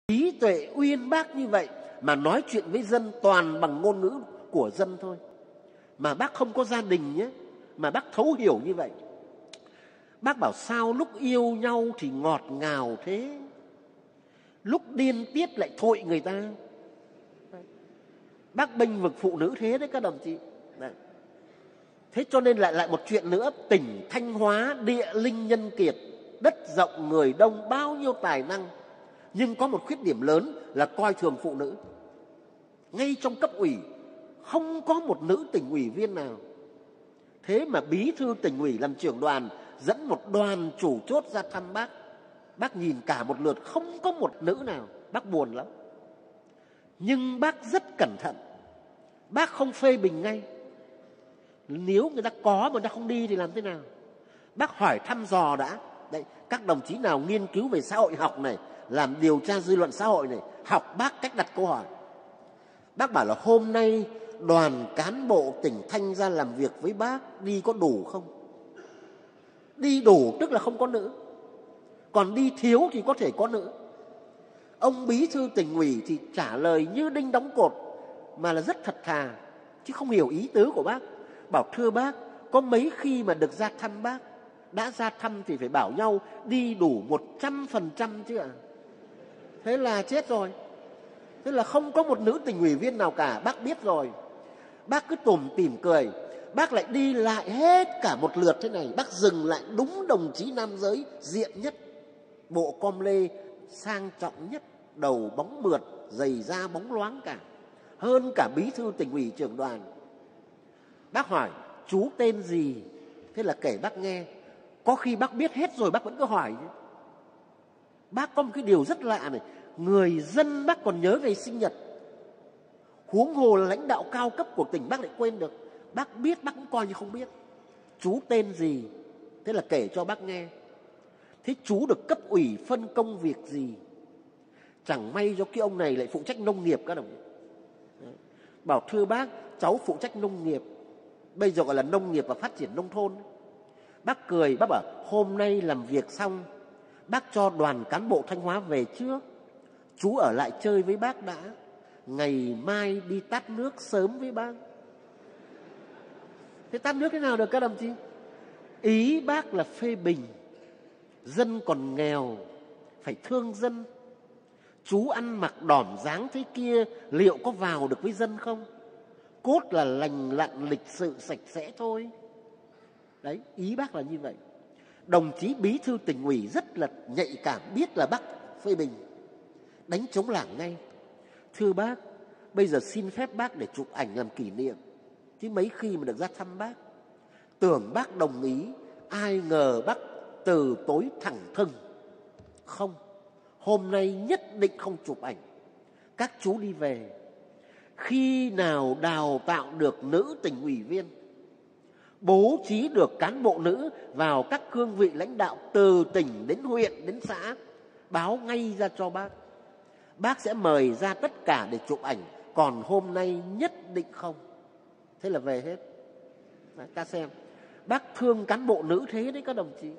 Trí tuệ uyên bác như vậy mà nói chuyện với dân toàn bằng ngôn ngữ của dân thôi. Mà bác không có gia đình nhé, mà bác thấu hiểu như vậy. Bác bảo sao lúc yêu nhau thì ngọt ngào thế, lúc điên tiết lại thội người ta. Bác bênh vực phụ nữ thế đấy các đồng chí. Đấy. Thế cho nên lại một chuyện nữa, tỉnh Thanh Hóa địa linh nhân kiệt, đất rộng người đông, bao nhiêu tài năng, nhưng có một khuyết điểm lớn là coi thường phụ nữ. Ngay trong cấp ủy không có một nữ tỉnh ủy viên nào. Thế mà bí thư tỉnh ủy làm trưởng đoàn dẫn một đoàn chủ chốt ra thăm bác. Bác nhìn cả một lượt không có một nữ nào. Bác buồn lắm. Nhưng bác rất cẩn thận. Bác không phê bình ngay. Nếu người ta có mà người ta không đi thì làm thế nào? Bác hỏi thăm dò đã. Đấy, các đồng chí nào nghiên cứu về xã hội học này, làm điều tra dư luận xã hội này, học bác cách đặt câu hỏi. Bác bảo là hôm nay đoàn cán bộ tỉnh Thanh ra làm việc với bác đi có đủ không? Đi đủ tức là không có nữ. Còn đi thiếu thì có thể có nữ. Ông bí thư tỉnh ủy thì trả lời như đinh đóng cột, mà là rất thật thà, chứ không hiểu ý tứ của bác. Bảo thưa bác, có mấy khi mà được ra thăm bác. Đã ra thăm thì phải bảo nhau đi đủ 100% chứ ạ. Thế là chết rồi. Thế là không có một nữ tỉnh ủy viên nào cả. Bác biết rồi. Bác cứ tủm tỉm cười. Bác lại đi lại hết cả một lượt thế này. Bác dừng lại đúng đồng chí nam giới diện nhất, bộ com lê sang trọng nhất, đầu bóng mượt, giày da bóng loáng cả, hơn cả bí thư tỉnh ủy trưởng đoàn. Bác hỏi chú tên gì? Thế là kể bác nghe. Có khi bác biết hết rồi bác vẫn cứ hỏi. Bác có một cái điều rất lạ này, người dân bác còn nhớ ngày sinh nhật, huống hồ là lãnh đạo cao cấp của tỉnh bác lại quên được. Bác biết bác cũng coi như không biết. Chú tên gì? Thế là kể cho bác nghe. Thế chú được cấp ủy phân công việc gì? Chẳng may cho cái ông này lại phụ trách nông nghiệp các đồng chí. Bảo thưa bác, cháu phụ trách nông nghiệp, bây giờ gọi là nông nghiệp và phát triển nông thôn. Bác cười, bác bảo hôm nay làm việc xong, bác cho đoàn cán bộ Thanh Hóa về trước. Chú ở lại chơi với bác đã, ngày mai đi tát nước sớm với bác. Thế tát nước thế nào được các đồng chí? Ý bác là phê bình. Dân còn nghèo, phải thương dân. Chú ăn mặc đỏm dáng thế kia liệu có vào được với dân không? Cốt là lành lặn lịch sự sạch sẽ thôi. Đấy, ý bác là như vậy. Đồng chí bí thư tỉnh ủy rất là nhạy cảm, biết là bác phê bình, đánh trống lảng ngay. Thưa bác, bây giờ xin phép bác để chụp ảnh làm kỷ niệm, chứ mấy khi mà được ra thăm bác. Tưởng bác đồng ý, ai ngờ bác từ tối thẳng thừng. Không, hôm nay nhất định không chụp ảnh. Các chú đi về. Khi nào đào tạo được nữ tỉnh ủy viên, bố trí được cán bộ nữ vào các cương vị lãnh đạo từ tỉnh đến huyện đến xã, báo ngay ra cho bác. Bác sẽ mời ra tất cả để chụp ảnh. Còn hôm nay nhất định không. Thế là về hết. Đấy, ta xem. Bác thương cán bộ nữ thế đấy các đồng chí.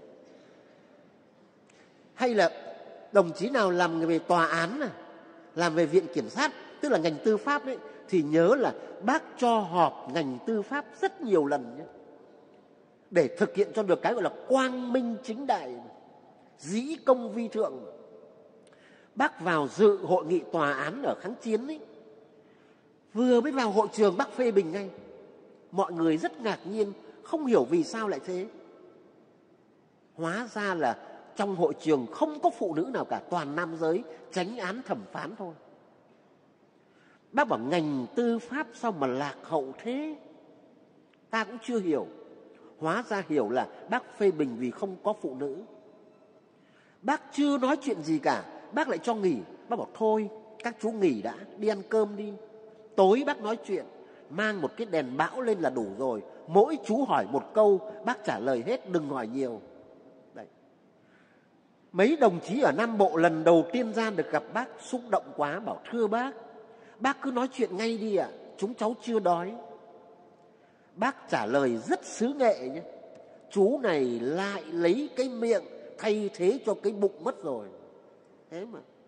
Hay là đồng chí nào làm về tòa án này, làm về viện kiểm sát, tức là ngành tư pháp đấy, thì nhớ là bác cho họp ngành tư pháp rất nhiều lần nhé, để thực hiện cho được cái gọi là quang minh chính đại, dĩ công vi thượng. Bác vào dự hội nghị tòa án ở kháng chiến ấy, vừa mới vào hội trường bác phê bình ngay. Mọi người rất ngạc nhiên, không hiểu vì sao lại thế. Hóa ra là trong hội trường không có phụ nữ nào cả, toàn nam giới, chánh án thẩm phán thôi. Bác bảo ngành tư pháp sao mà lạc hậu thế? Ta cũng chưa hiểu. Hóa ra hiểu là bác phê bình vì không có phụ nữ. Bác chưa nói chuyện gì cả, bác lại cho nghỉ. Bác bảo thôi, các chú nghỉ đã, đi ăn cơm đi. Tối bác nói chuyện, mang một cái đèn bão lên là đủ rồi. Mỗi chú hỏi một câu, bác trả lời hết, đừng hỏi nhiều. Đấy. Mấy đồng chí ở Nam Bộ lần đầu tiên ra được gặp bác xúc động quá, bảo thưa bác cứ nói chuyện ngay đi ạ, chúng cháu chưa đói. Bác trả lời rất xứ nghệ nhé. Chú này lại lấy cái miệng thay thế cho cái bụng mất rồi. Thế mà.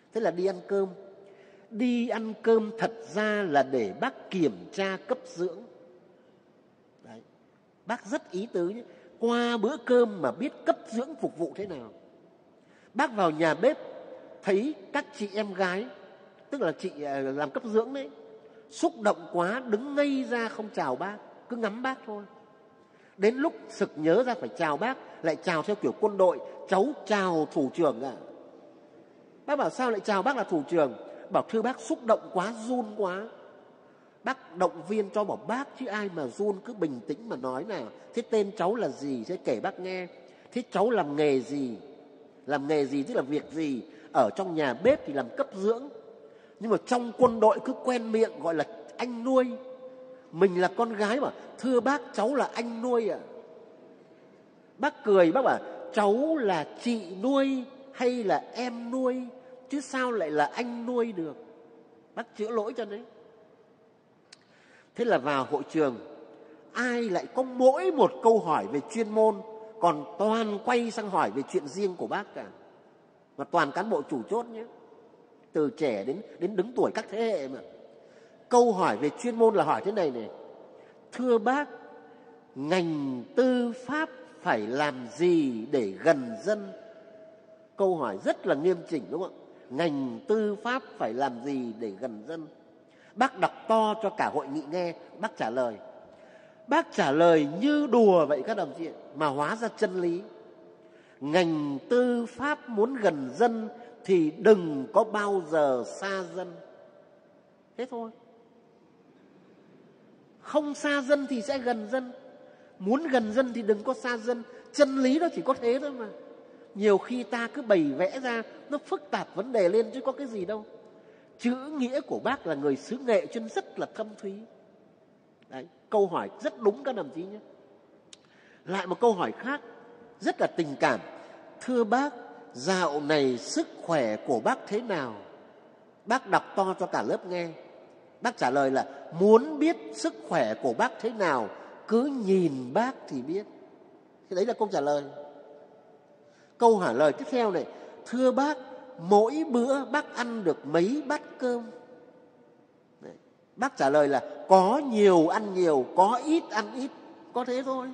Thế là đi ăn cơm. Đi ăn cơm thật ra là để bác kiểm tra cấp dưỡng. Đấy. Bác rất ý tứ nhé. Qua bữa cơm mà biết cấp dưỡng phục vụ thế nào. Bác vào nhà bếp thấy các chị em gái, tức là chị làm cấp dưỡng đấy, xúc động quá đứng ngây ra không chào bác, cứ ngắm bác thôi. Đến lúc sực nhớ ra phải chào bác, lại chào theo kiểu quân đội, cháu chào thủ trưởng ạ. Bác bảo sao lại chào bác là thủ trưởng? Bảo thưa bác xúc động quá, run quá. Bác động viên cho, bảo bác chứ ai mà run, cứ bình tĩnh mà nói nào. Thế tên cháu là gì? Thế kể bác nghe. Thế cháu làm nghề gì? Làm nghề gì tức là việc gì? Ở trong nhà bếp thì làm cấp dưỡng, nhưng mà trong quân đội cứ quen miệng gọi là anh nuôi. Mình là con gái mà, thưa bác cháu là anh nuôi ạ. Bác cười, bác bảo cháu là chị nuôi hay là em nuôi, chứ sao lại là anh nuôi được. Bác chữa lỗi cho đấy. Thế là vào hội trường, ai lại có mỗi một câu hỏi về chuyên môn, còn toàn quay sang hỏi về chuyện riêng của bác cả. Mà toàn cán bộ chủ chốt nhé, từ trẻ đến đứng tuổi các thế hệ mà. Câu hỏi về chuyên môn là hỏi thế này này: thưa bác, ngành tư pháp phải làm gì để gần dân? Câu hỏi rất là nghiêm chỉnh đúng không ạ? Ngành tư pháp phải làm gì để gần dân? Bác đọc to cho cả hội nghị nghe. Bác trả lời. Bác trả lời như đùa vậy các đồng chí, mà hóa ra chân lý. Ngành tư pháp muốn gần dân thì đừng có bao giờ xa dân. Thế thôi. Không xa dân thì sẽ gần dân. Muốn gần dân thì đừng có xa dân. Chân lý nó chỉ có thế thôi mà. Nhiều khi ta cứ bày vẽ ra, nó phức tạp vấn đề lên chứ có cái gì đâu. Chữ nghĩa của bác là người xứ Nghệ cho nên rất là thâm thúy. Đấy, câu hỏi rất đúng các đồng chí nhé. Lại một câu hỏi khác rất là tình cảm: thưa bác, dạo này sức khỏe của bác thế nào? Bác đọc to cho cả lớp nghe. Bác trả lời là muốn biết sức khỏe của bác thế nào, cứ nhìn bác thì biết. Thế đấy là câu trả lời. Câu hỏi lời tiếp theo này: thưa bác, mỗi bữa bác ăn được mấy bát cơm? Đấy. Bác trả lời là có nhiều ăn nhiều, có ít ăn ít. Có thế thôi.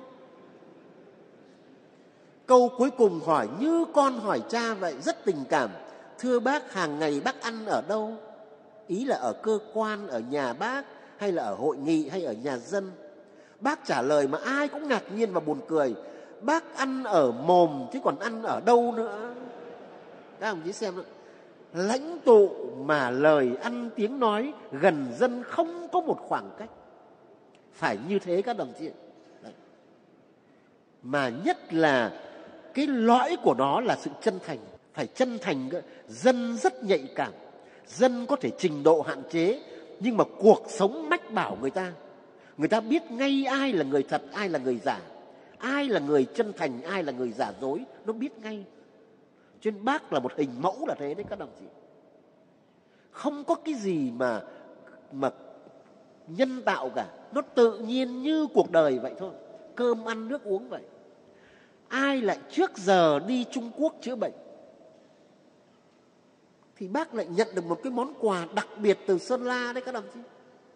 Câu cuối cùng hỏi như con hỏi cha vậy, rất tình cảm: thưa bác, hàng ngày bác ăn ở đâu? Ý là ở cơ quan, ở nhà bác, hay là ở hội nghị, hay ở nhà dân? Bác trả lời mà ai cũng ngạc nhiên và buồn cười: bác ăn ở mồm chứ còn ăn ở đâu nữa. Các đồng chí xem đó. Lãnh tụ mà lời ăn tiếng nói gần dân, không có một khoảng cách. Phải như thế các đồng chí. Đấy. Mà nhất là cái lõi của nó là sự chân thành. Phải chân thành. Dân rất nhạy cảm. Dân có thể trình độ hạn chế, nhưng mà cuộc sống mách bảo người ta. Người ta biết ngay ai là người thật, ai là người giả, ai là người chân thành, ai là người giả dối. Nó biết ngay. Cho nên bác là một hình mẫu là thế đấy các đồng chí. Không có cái gì mà nhân tạo cả. Nó tự nhiên như cuộc đời vậy thôi. Cơm ăn nước uống vậy. Ai lại trước giờ đi Trung Quốc chữa bệnh thì bác lại nhận được một cái món quà đặc biệt từ Sơn La đấy các đồng chí.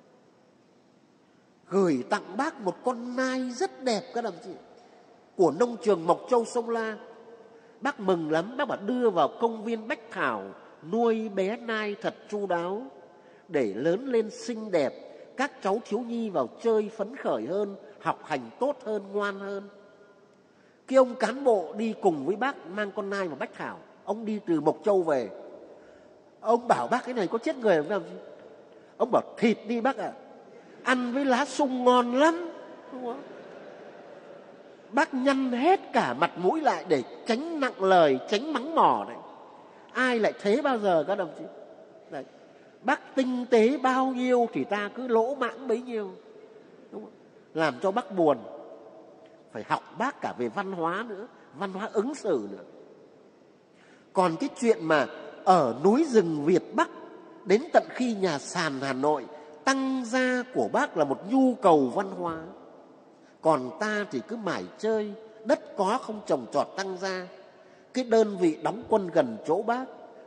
Gửi tặng bác một con nai rất đẹp các đồng chí, của nông trường Mộc Châu Sông La. Bác mừng lắm. Bác bảo đưa vào công viên Bách Thảo nuôi bé nai thật chu đáo, để lớn lên xinh đẹp, các cháu thiếu nhi vào chơi phấn khởi hơn, học hành tốt hơn, ngoan hơn. Cái ông cán bộ đi cùng với bác mang con nai vào Bách Thảo, ông đi từ Mộc Châu về. Ông bảo bác cái này có chết người không? Ông bảo thịt đi bác ạ, ăn với lá sung ngon lắm. Đúng không? Bác nhăn hết cả mặt mũi lại để tránh nặng lời, tránh mắng mỏ đấy. Ai lại thế bao giờ các đồng chí? Đấy. Bác tinh tế bao nhiêu thì ta cứ lỗ mãng bấy nhiêu. Đúng không? Làm cho bác buồn. Phải học bác cả về văn hóa nữa, văn hóa ứng xử nữa. Còn cái chuyện mà ở núi rừng Việt Bắc đến tận khi nhà sàn Hà Nội, tăng gia của bác là một nhu cầu văn hóa. Còn ta thì cứ mải chơi, đất có không trồng trọt tăng gia. Cái đơn vị đóng quân gần chỗ bác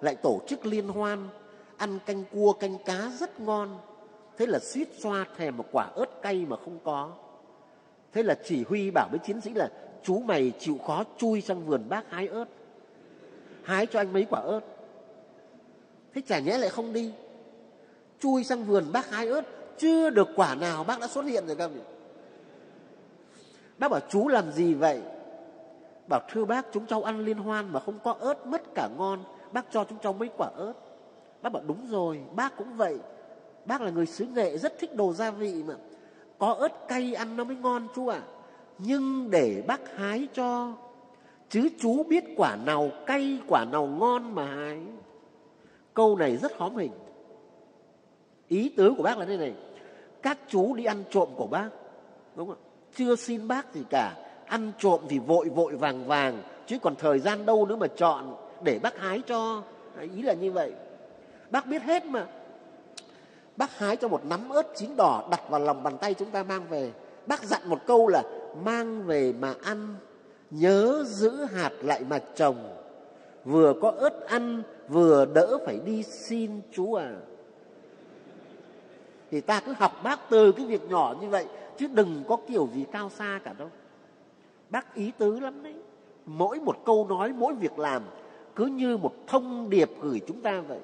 lại tổ chức liên hoan, ăn canh cua canh cá rất ngon. Thế là suýt xoa thèm một quả ớt cay mà không có. Thế là chỉ huy bảo với chiến sĩ là chú mày chịu khó chui sang vườn bác hái ớt, hái cho anh mấy quả ớt. Thế chả nhẽ lại không đi, chui sang vườn bác hái ớt, chưa được quả nào bác đã xuất hiện rồi các vị. Bác bảo chú làm gì vậy? Bảo thưa bác, chúng cháu ăn liên hoan mà không có ớt mất cả ngon, bác cho chúng cháu mấy quả ớt. Bác bảo đúng rồi, bác cũng vậy. Bác là người xứ Nghệ rất thích đồ gia vị mà, có ớt cay ăn nó mới ngon chú ạ. Nhưng để bác hái cho, chứ chú biết quả nào cay quả nào ngon mà hái. Câu này rất hóm hình. Ý tứ của bác là thế này: các chú đi ăn trộm của bác, đúng không? Chưa xin bác gì cả, ăn trộm thì vội vội vàng vàng, chứ còn thời gian đâu nữa mà chọn để bác hái cho. Ý là như vậy. Bác biết hết mà. Bác hái cho một nắm ớt chín đỏ đặt vào lòng bàn tay chúng ta mang về. Bác dặn một câu là mang về mà ăn, nhớ giữ hạt lại mà trồng, vừa có ớt ăn vừa đỡ phải đi xin chú à. Thì ta cứ học bác từ cái việc nhỏ như vậy, chứ đừng có kiểu gì cao xa cả đâu. Bác ý tứ lắm đấy. Mỗi một câu nói, mỗi việc làm cứ như một thông điệp gửi chúng ta vậy.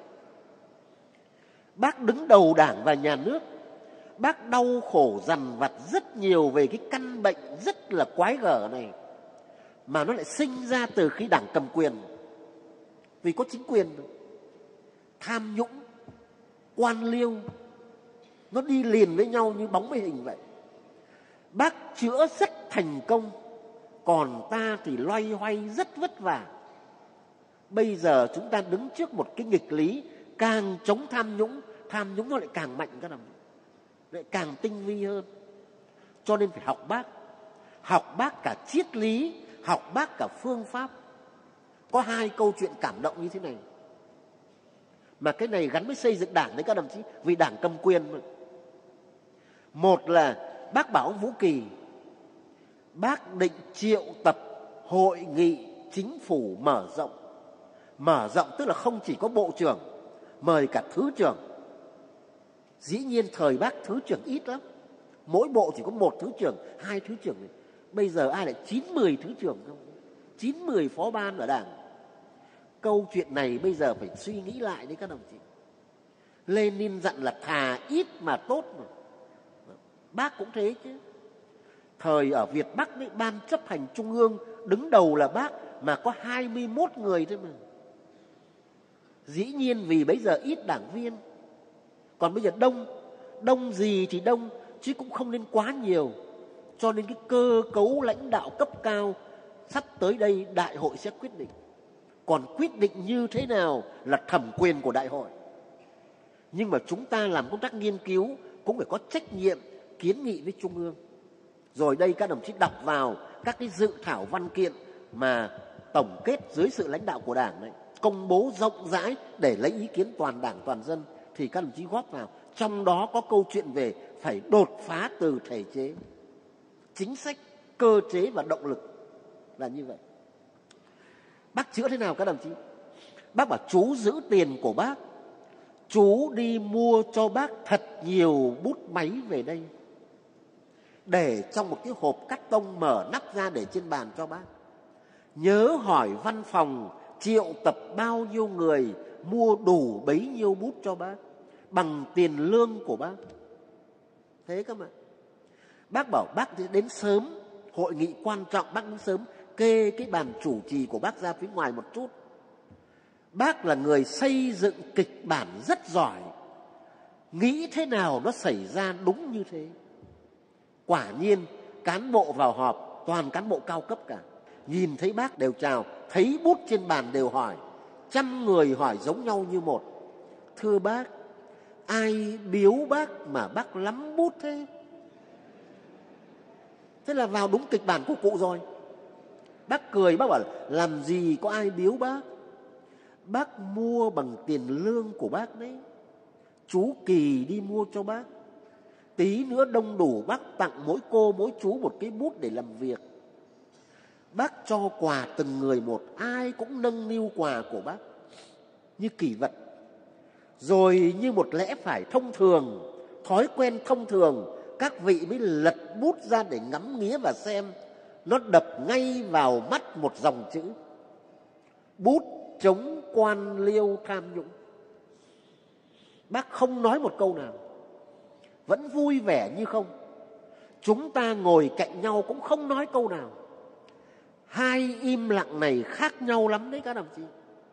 Bác đứng đầu Đảng và Nhà nước, bác đau khổ dằn vặt rất nhiều về cái căn bệnh rất là quái gở này, mà nó lại sinh ra từ khi Đảng cầm quyền. Vì có chính quyền, tham nhũng, quan liêu, nó đi liền với nhau như bóng với hình vậy. Bác chữa rất thành công, còn ta thì loay hoay rất vất vả. Bây giờ chúng ta đứng trước một cái nghịch lý, càng chống tham nhũng nó lại càng mạnh, các đồng chí, lại càng tinh vi hơn. Cho nên phải học bác cả triết lý, học bác cả phương pháp. Có hai câu chuyện cảm động như thế này, mà cái này gắn với xây dựng Đảng đấy các đồng chí, vì Đảng cầm quyền mà. Một là bác bảo ông Vũ Kỳ, bác định triệu tập hội nghị chính phủ mở rộng. Mở rộng tức là không chỉ có bộ trưởng, mời cả thứ trưởng. Dĩ nhiên thời bác thứ trưởng ít lắm, mỗi bộ chỉ có một thứ trưởng, hai thứ trưởng này. Bây giờ ai lại 9-10 thứ trưởng không? 9-10 phó ban ở Đảng. Câu chuyện này bây giờ phải suy nghĩ lại đấy các đồng chí. Lenin dặn là thà ít mà tốt mà. Bác cũng thế chứ. Thời ở Việt Bắc ấy, ban chấp hành trung ương đứng đầu là bác mà có 21 người thôi mà. Dĩ nhiên vì bây giờ ít đảng viên, còn bây giờ đông gì thì đông, chứ cũng không nên quá nhiều. Cho nên cái cơ cấu lãnh đạo cấp cao sắp tới đây đại hội sẽ quyết định. Còn quyết định như thế nào là thẩm quyền của đại hội. Nhưng mà chúng ta làm công tác nghiên cứu cũng phải có trách nhiệm kiến nghị với Trung ương. Rồi đây các đồng chí đọc vào các cái dự thảo văn kiện mà tổng kết dưới sự lãnh đạo của Đảng đấy, công bố rộng rãi để lấy ý kiến toàn Đảng toàn dân, thì các đồng chí góp vào. Trong đó có câu chuyện về phải đột phá từ thể chế, chính sách, cơ chế và động lực là như vậy. Bác chữa thế nào các đồng chí? Bác bảo chú giữ tiền của bác, chú đi mua cho bác thật nhiều bút máy về đây, để trong một cái hộp cắt tông, mở nắp ra để trên bàn cho bác. Nhớ hỏi văn phòng triệu tập bao nhiêu người, mua đủ bấy nhiêu bút cho bác, bằng tiền lương của bác. Thế cơ mà. Bác bảo bác đến sớm, hội nghị quan trọng bác đến sớm, kê cái bàn chủ trì của bác ra phía ngoài một chút. Bác là người xây dựng kịch bản rất giỏi, nghĩ thế nào nó xảy ra đúng như thế. Quả nhiên cán bộ vào họp toàn cán bộ cao cấp cả, nhìn thấy bác đều chào, thấy bút trên bàn đều hỏi, 100 người hỏi giống nhau như một: thưa bác, ai biếu bác mà bác lắm bút thế? Thế là vào đúng kịch bản của cụ rồi. Bác cười, bác bảo làm gì có ai biếu bác, bác mua bằng tiền lương của bác đấy. Chú Kỳ đi mua cho bác, tí nữa đông đủ bác tặng mỗi cô mỗi chú một cái bút để làm việc. Bác cho quà từng người một, ai cũng nâng niu quà của bác. như kỷ vật, rồi như một lẽ phải thông thường, thói quen thông thường, các vị mới lật bút ra để ngắm nghía và xem. Nó đập ngay vào mắt một dòng chữ: bút chống quan liêu tham nhũng. Bác không nói một câu nào, vẫn vui vẻ như không. Chúng ta ngồi cạnh nhau cũng không nói câu nào. Hai im lặng này khác nhau lắm đấy các đồng chí.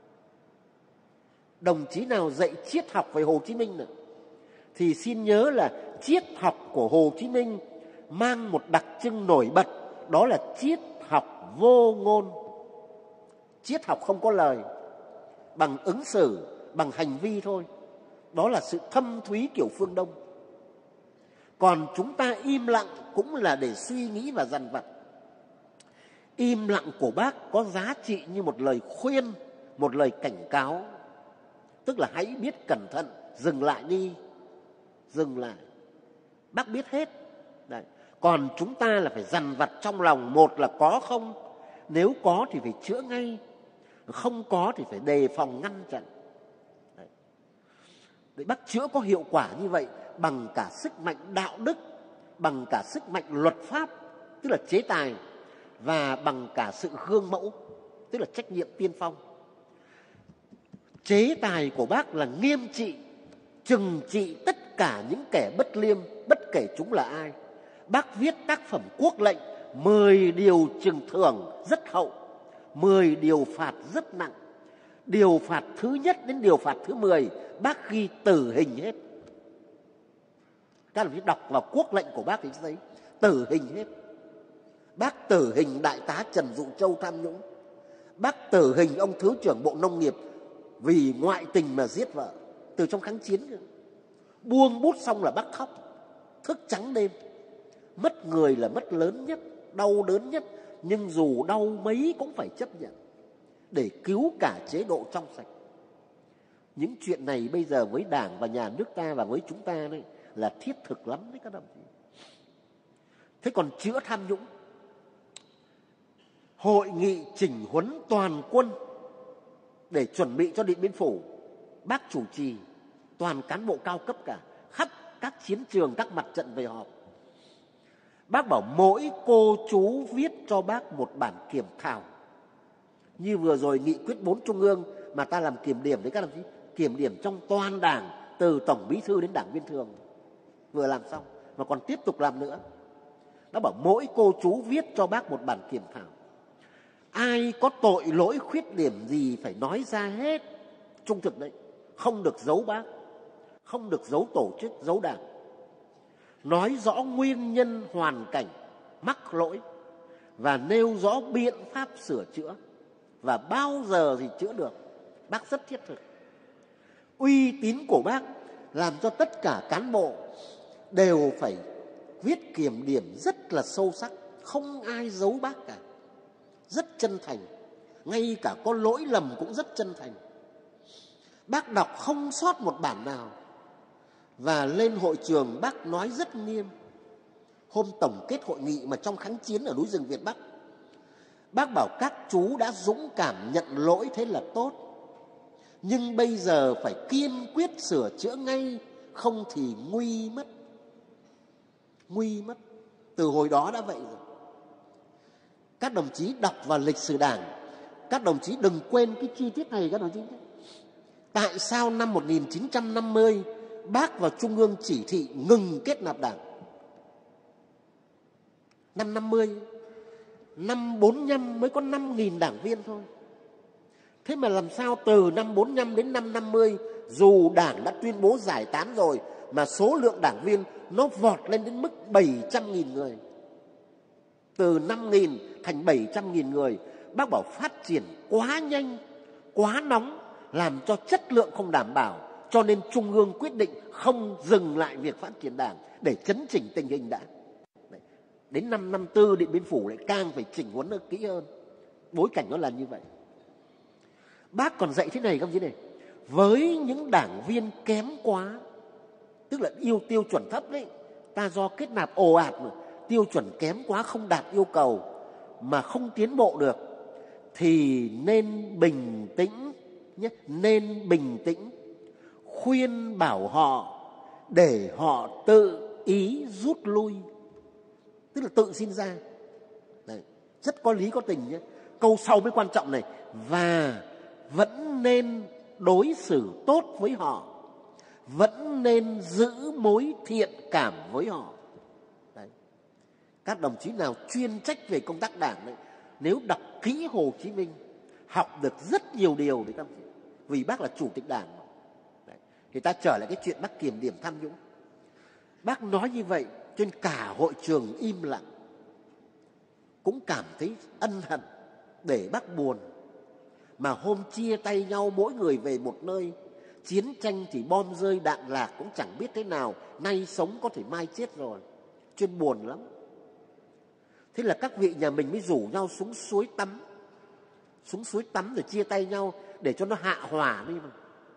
Đồng chí nào dạy triết học về Hồ Chí Minh này, thì xin nhớ là triết học của Hồ Chí Minh mang một đặc trưng nổi bật, đó là triết học vô ngôn. Triết học không có lời, bằng ứng xử, bằng hành vi thôi. Đó là sự thâm thúy kiểu phương Đông. Còn chúng ta im lặng cũng là để suy nghĩ và dằn vặt. Im lặng của bác có giá trị như một lời khuyên, một lời cảnh cáo. Tức là hãy biết cẩn thận, dừng lại đi, dừng lại. Bác biết hết. Đấy. Còn chúng ta là phải dằn vặt trong lòng, một là có không, nếu có thì phải chữa ngay, không có thì phải đề phòng ngăn chặn. Đấy. Để bác chữa có hiệu quả như vậy bằng cả sức mạnh đạo đức, bằng cả sức mạnh luật pháp, tức là chế tài, và bằng cả sự gương mẫu, tức là trách nhiệm tiên phong. Chế tài của bác là nghiêm trị, trừng trị tất cả những kẻ bất liêm, bất kể chúng là ai. Bác viết tác phẩm quốc lệnh 10 điều trừng thưởng rất hậu, 10 điều phạt rất nặng. Điều phạt thứ nhất đến điều phạt thứ 10 bác ghi tử hình hết. Các đồng chí đọc vào quốc lệnh của bác thì thấy tử hình hết. Bác tử hình đại tá Trần Dụ Châu tham nhũng. Bác tử hình ông Thứ trưởng Bộ Nông nghiệp vì ngoại tình mà giết vợ, từ trong kháng chiến. Buông bút xong là bác khóc, thức trắng đêm. Mất người là mất lớn nhất, đau đớn nhất, nhưng dù đau mấy cũng phải chấp nhận để cứu cả chế độ trong sạch. Những chuyện này bây giờ với Đảng và nhà nước ta và với chúng ta đấy là thiết thực lắm đấy các đồng chí. Thế còn chữa tham nhũng, hội nghị chỉnh huấn toàn quân để chuẩn bị cho Điện Biên Phủ, bác chủ trì, toàn cán bộ cao cấp cả, khắp các chiến trường, các mặt trận về họp. Bác bảo mỗi cô chú viết cho bác một bản kiểm thảo. Như vừa rồi nghị quyết 4 Trung ương mà ta làm kiểm điểm đấy các đồng chí, kiểm điểm trong toàn Đảng, từ Tổng Bí thư đến đảng viên thường, vừa làm xong mà còn tiếp tục làm nữa. Nó bảo mỗi cô chú viết cho bác một bản kiểm thảo. Ai có tội lỗi khuyết điểm gì phải nói ra hết. Trung thực đấy, không được giấu bác, không được giấu tổ chức, giấu Đảng. Nói rõ nguyên nhân hoàn cảnh mắc lỗi và nêu rõ biện pháp sửa chữa và bao giờ thì chữa được. Bác rất thiết thực. Uy tín của bác làm cho tất cả cán bộ đều phải viết kiểm điểm rất là sâu sắc, không ai giấu bác cả. Rất chân thành, ngay cả có lỗi lầm cũng rất chân thành. Bác đọc không sót một bản nào. Và lên hội trường bác nói rất nghiêm. Hôm tổng kết hội nghị mà trong kháng chiến ở núi rừng Việt Bắc, bác bảo các chú đã dũng cảm nhận lỗi, thế là tốt. Nhưng bây giờ phải kiên quyết sửa chữa ngay, không thì nguy mất. Nguy mất. Từ hồi đó đã vậy rồi. Các đồng chí đọc vào lịch sử Đảng, các đồng chí đừng quên cái chi tiết này các đồng chí. Tại sao năm 1950 bác vào Trung ương chỉ thị ngừng kết nạp Đảng? Năm 50, năm 45 mới có 5.000 đảng viên thôi. Thế mà làm sao từ năm 45 đến năm 50, dù Đảng đã tuyên bố giải tán rồi, mà số lượng đảng viên nó vọt lên đến mức 700.000 người. Từ 5.000 thành 700.000 người. Bác bảo phát triển quá nhanh, quá nóng, làm cho chất lượng không đảm bảo. Cho nên Trung ương quyết định không dừng lại việc phát triển Đảng để chấn chỉnh tình hình đã. Đến năm 54 Điện Biên Phủ lại càng phải chỉnh huấn nó kỹ hơn. Bối cảnh nó là như vậy. Bác còn dạy thế này các ông chí này, với những đảng viên kém quá, tức là tiêu chuẩn thấp đấy, ta do kết nạp ồ ạt mà, tiêu chuẩn kém quá không đạt yêu cầu mà không tiến bộ được, thì nên bình tĩnh nhé, nên bình tĩnh, khuyên bảo họ để họ tự ý rút lui, tức là tự xin ra. Đấy, rất có lý có tình nhé. Câu sau mới quan trọng này, và vẫn nên đối xử tốt với họ, vẫn nên giữ mối thiện cảm với họ. Đấy. Các đồng chí nào chuyên trách về công tác đảng đấy, nếu đọc kỹ Hồ Chí Minh, học được rất nhiều điều đấy các đồng chí. Vì bác là chủ tịch đảng. Đấy. Thì ta trở lại cái chuyện bác kiểm điểm tham nhũng. Bác nói như vậy, trên cả hội trường im lặng, cũng cảm thấy ân hận để bác buồn. Mà hôm chia tay nhau mỗi người về một nơi, chiến tranh thì bom rơi đạn lạc cũng chẳng biết thế nào, nay sống có thể mai chết rồi. Chuyên buồn lắm. Thế là các vị nhà mình mới rủ nhau xuống suối tắm rồi chia tay nhau để cho nó hạ hỏa đi mà.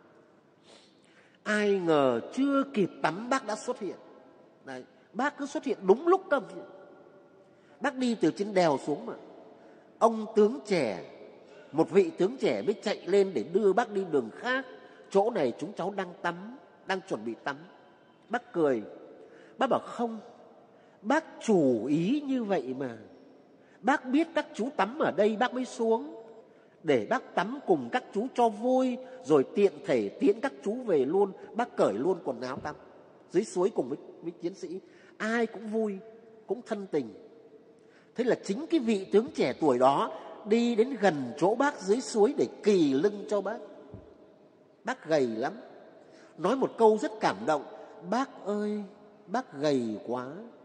Ai ngờ chưa kịp tắm bác đã xuất hiện. Đấy, bác cứ xuất hiện đúng lúc cơ. Bác đi từ trên đèo xuống mà. Ông tướng trẻ, một vị tướng trẻ mới chạy lên để đưa bác đi đường khác. Chỗ này chúng cháu đang tắm, đang chuẩn bị tắm. Bác cười. Bác bảo không, bác chủ ý như vậy mà. Bác biết các chú tắm ở đây bác mới xuống, để bác tắm cùng các chú cho vui, rồi tiện thể tiễn các chú về luôn. Bác cởi luôn quần áo tắm dưới suối cùng với chiến sĩ. Ai cũng vui, cũng thân tình. Thế là chính cái vị tướng trẻ tuổi đó đi đến gần chỗ bác dưới suối để kỳ lưng cho bác. Bác gầy lắm. Nói một câu rất cảm động: bác ơi, bác gầy quá.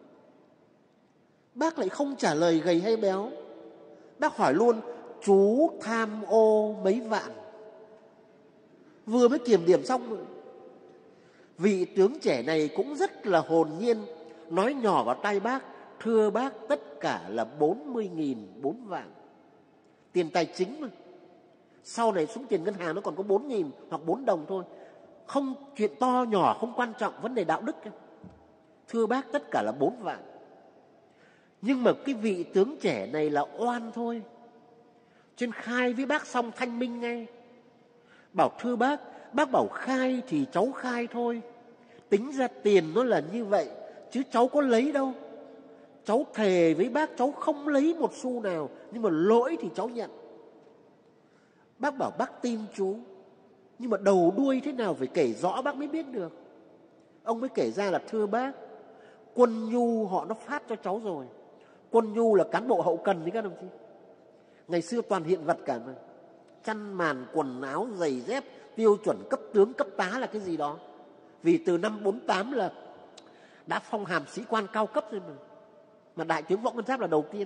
Bác lại không trả lời gầy hay béo. Bác hỏi luôn: chú tham ô mấy vạn? Vừa mới kiểm điểm xong rồi. Vị tướng trẻ này cũng rất là hồn nhiên, nói nhỏ vào tai bác: thưa bác, tất cả là 40.000, 4 vạn. Tiền tài chính mà. Sau này xuống tiền ngân hàng nó còn có 4.000 hoặc 4 đồng thôi. Không, chuyện to nhỏ không quan trọng, vấn đề đạo đức. Thưa bác, tất cả là 4 vạn. Nhưng mà cái vị tướng trẻ này là oan thôi. Trên khai với bác xong thanh minh ngay. Bảo thưa bác bảo khai thì cháu khai thôi. Tính ra tiền nó là như vậy, chứ cháu có lấy đâu. Cháu thề với bác cháu không lấy một xu nào, nhưng mà lỗi thì cháu nhận. Bác bảo bác tin chú, nhưng mà đầu đuôi thế nào phải kể rõ bác mới biết được. Ông mới kể ra là thưa bác, Quân Nhu họ nó phát cho cháu rồi. Quân Nhu là cán bộ hậu cần đấy các đồng chí. Ngày xưa toàn hiện vật cả mà. Chăn màn, quần áo, giày dép, tiêu chuẩn cấp tướng, cấp tá là cái gì đó. Vì từ năm 48 là đã phong hàm sĩ quan cao cấp rồi mà. Mà đại tướng Võ Nguyên Giáp là đầu tiên.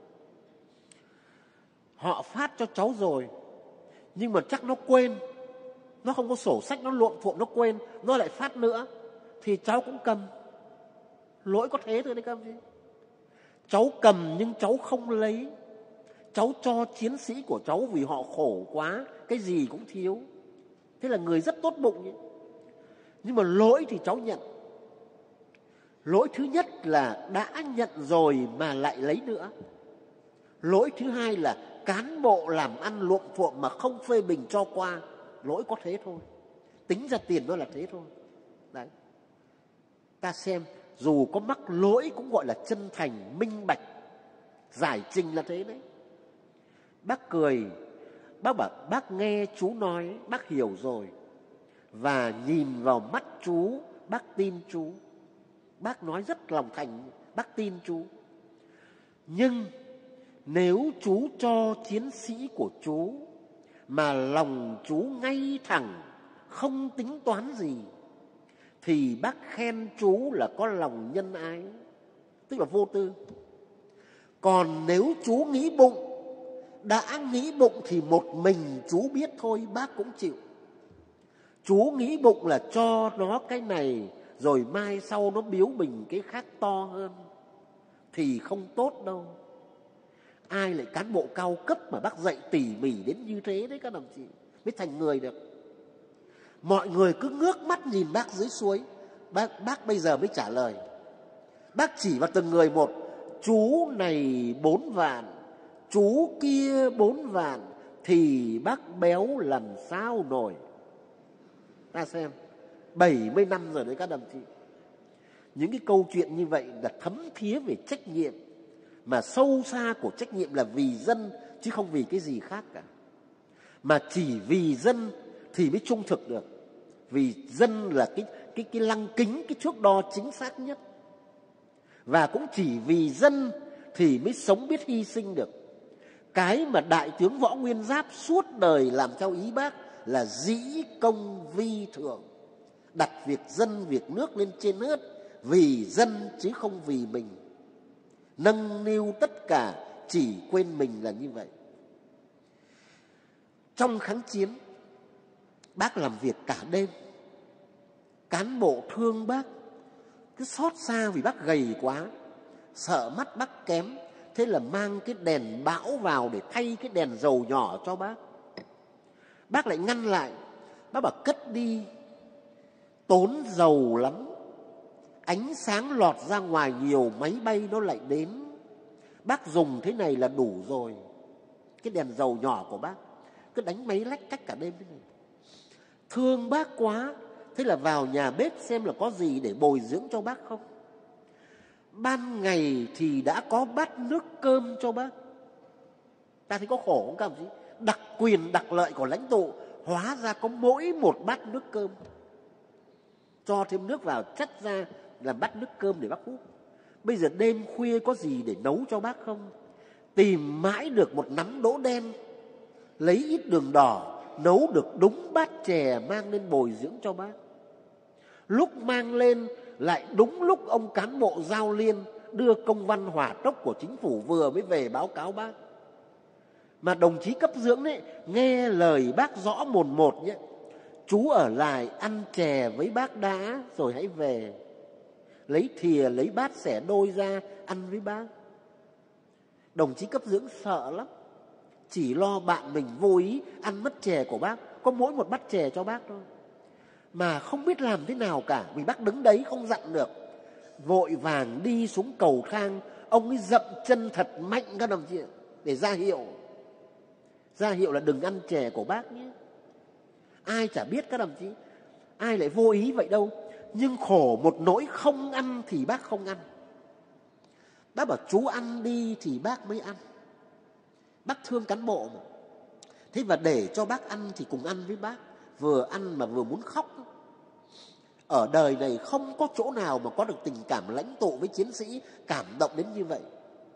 Họ phát cho cháu rồi, nhưng mà chắc nó quên. Nó không có sổ sách, nó luộm thuộm, nó quên. Nó lại phát nữa, thì cháu cũng cầm. Lỗi có thế thôi đấy các ông chí. Cháu cầm nhưng cháu không lấy. Cháu cho chiến sĩ của cháu vì họ khổ quá, cái gì cũng thiếu. Thế là người rất tốt bụng ấy. Nhưng mà lỗi thì cháu nhận. Lỗi thứ nhất là đã nhận rồi mà lại lấy nữa. Lỗi thứ hai là cán bộ làm ăn luộm thuộm mà không phê bình cho qua. Lỗi có thế thôi. Tính ra tiền nó là thế thôi. Đấy. Ta xem, dù có mắc lỗi cũng gọi là chân thành, minh bạch. Giải trình là thế đấy. Bác cười. Bác bảo bác nghe chú nói, bác hiểu rồi. Và nhìn vào mắt chú, bác tin chú. Bác nói rất lòng thành, bác tin chú. Nhưng nếu chú cho chiến sĩ của chú mà lòng chú ngay thẳng, không tính toán gì, thì bác khen chú là có lòng nhân ái, tức là vô tư. Còn nếu chú nghĩ bụng, đã nghĩ bụng thì một mình chú biết thôi, bác cũng chịu. Chú nghĩ bụng là cho nó cái này, rồi mai sau nó biếu mình cái khác to hơn, thì không tốt đâu. Ai lại cán bộ cao cấp mà bác dạy tỉ mỉ đến như thế đấy các đồng chí, mới thành người được. Mọi người cứ ngước mắt nhìn bác dưới suối. Bác bây giờ mới trả lời. Bác chỉ vào từng người một. Chú này 4 vạn, chú kia 4 vạn, thì bác béo làm sao nổi. Ta xem, 70 năm rồi đấy các đồng chí. Những cái câu chuyện như vậy là thấm thía về trách nhiệm, mà sâu xa của trách nhiệm là vì dân chứ không vì cái gì khác cả. Mà chỉ vì dân thì mới trung thực được. Vì dân là cái lăng kính, cái thước đo chính xác nhất. Và cũng chỉ vì dân thì mới sống biết hy sinh được. Cái mà Đại tướng Võ Nguyên Giáp suốt đời làm theo ý bác là dĩ công vi thượng, đặt việc dân việc nước lên trên hết, vì dân chứ không vì mình, nâng niu tất cả chỉ quên mình là như vậy. Trong kháng chiến, bác làm việc cả đêm. Cán bộ thương bác, cứ xót xa vì bác gầy quá, sợ mắt bác kém, thế là mang cái đèn bão vào để thay cái đèn dầu nhỏ cho bác. Bác lại ngăn lại, bác bảo cất đi, tốn dầu lắm. Ánh sáng lọt ra ngoài nhiều máy bay nó lại đến. Bác dùng thế này là đủ rồi. Cái đèn dầu nhỏ của bác cứ đánh máy lách cách cả đêm thế này. Thương bác quá, thế là vào nhà bếp xem là có gì để bồi dưỡng cho bác không. Ban ngày thì đã có bát nước cơm cho bác. Ta thấy có khổ không các ông chí? Đặc quyền đặc lợi của lãnh tụ hóa ra có mỗi một bát nước cơm. Cho thêm nước vào chất ra là bát nước cơm để bác hút. Bây giờ đêm khuya có gì để nấu cho bác không? Tìm mãi được một nắm đỗ đen, lấy ít đường đỏ, nấu được đúng bát chè mang lên bồi dưỡng cho bác. Lúc mang lên lại đúng lúc ông cán bộ Giao Liên đưa công văn hỏa tốc của chính phủ vừa mới về báo cáo bác. Mà đồng chí cấp dưỡng đấy nghe lời bác rõ mồn một nhé. Chú ở lại ăn chè với bác đã rồi hãy về. Lấy thìa lấy bát xẻ đôi ra ăn với bác. Đồng chí cấp dưỡng sợ lắm, chỉ lo bạn mình vô ý ăn mất chè của bác. Có mỗi một bát chè cho bác thôi, mà không biết làm thế nào cả, vì bác đứng đấy không dặn được. Vội vàng đi xuống cầu thang, ông ấy dậm chân thật mạnh các đồng chí để ra hiệu là đừng ăn chè của bác nhé. Ai chả biết các đồng chí, ai lại vô ý vậy đâu. Nhưng khổ một nỗi không ăn thì bác không ăn. Bác bảo chú ăn đi thì bác mới ăn. Bác thương cán bộ mà. Thế và để cho bác ăn thì cùng ăn với bác. Vừa ăn mà vừa muốn khóc. Ở đời này không có chỗ nào mà có được tình cảm lãnh tụ với chiến sĩ cảm động đến như vậy.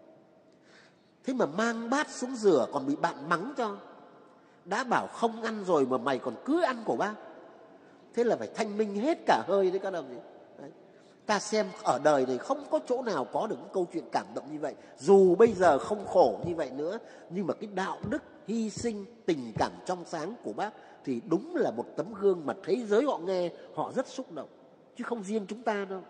Thế mà mang bát xuống rửa còn bị bạn mắng cho. Đã bảo không ăn rồi mà mày còn cứ ăn của bác. Thế là phải thanh minh hết cả hơi đấy các đồng chí. Đấy. Ta xem ở đời này không có chỗ nào có được những câu chuyện cảm động như vậy. Dù bây giờ không khổ như vậy nữa, nhưng mà cái đạo đức, hy sinh, tình cảm trong sáng của bác thì đúng là một tấm gương mà thế giới họ nghe, họ rất xúc động. Chứ không riêng chúng ta đâu.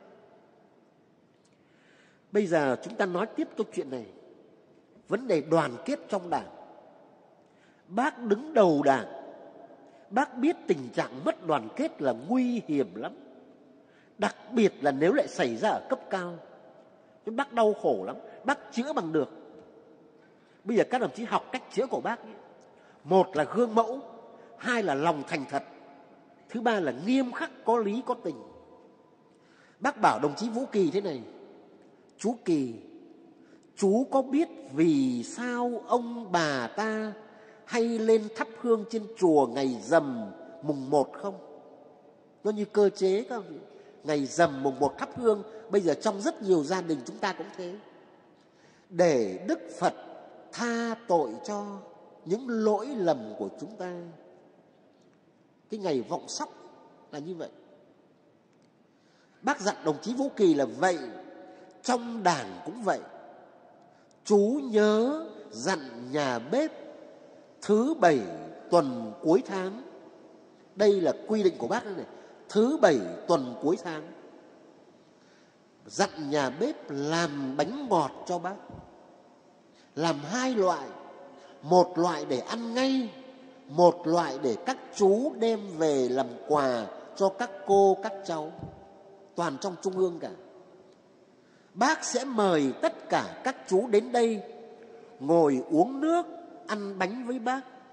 Bây giờ chúng ta nói tiếp câu chuyện này. Vấn đề đoàn kết trong Đảng. Bác đứng đầu Đảng, bác biết tình trạng mất đoàn kết là nguy hiểm lắm. Đặc biệt là nếu lại xảy ra ở cấp cao. Nhưng bác đau khổ lắm. Bác chữa bằng được. Bây giờ các đồng chí học cách chữa của bác. Một là gương mẫu, hai là lòng thành thật, thứ ba là nghiêm khắc, có lý có tình. Bác bảo đồng chí Vũ Kỳ thế này: chú Kỳ, chú có biết vì sao ông bà ta hay lên thắp hương trên chùa ngày rằm mùng 1 không? Nó như cơ chế các ông. Ngày rằm mùng 1 thắp hương, bây giờ trong rất nhiều gia đình chúng ta cũng thế. Để Đức Phật tha tội cho những lỗi lầm của chúng ta. Cái ngày vọng sóc là như vậy. Bác dặn đồng chí Vũ Kỳ là vậy. Trong Đảng cũng vậy. Chú nhớ dặn nhà bếp thứ 7 tuần cuối tháng. Đây là quy định của bác này. Thứ 7 tuần cuối tháng, dặn nhà bếp làm bánh ngọt cho bác. Làm 2 loại. Một loại để ăn ngay, một loại để các chú đem về làm quà cho các cô, các cháu. Toàn trong Trung ương cả. Bác sẽ mời tất cả các chú đến đây ngồi uống nước, ăn bánh với bác.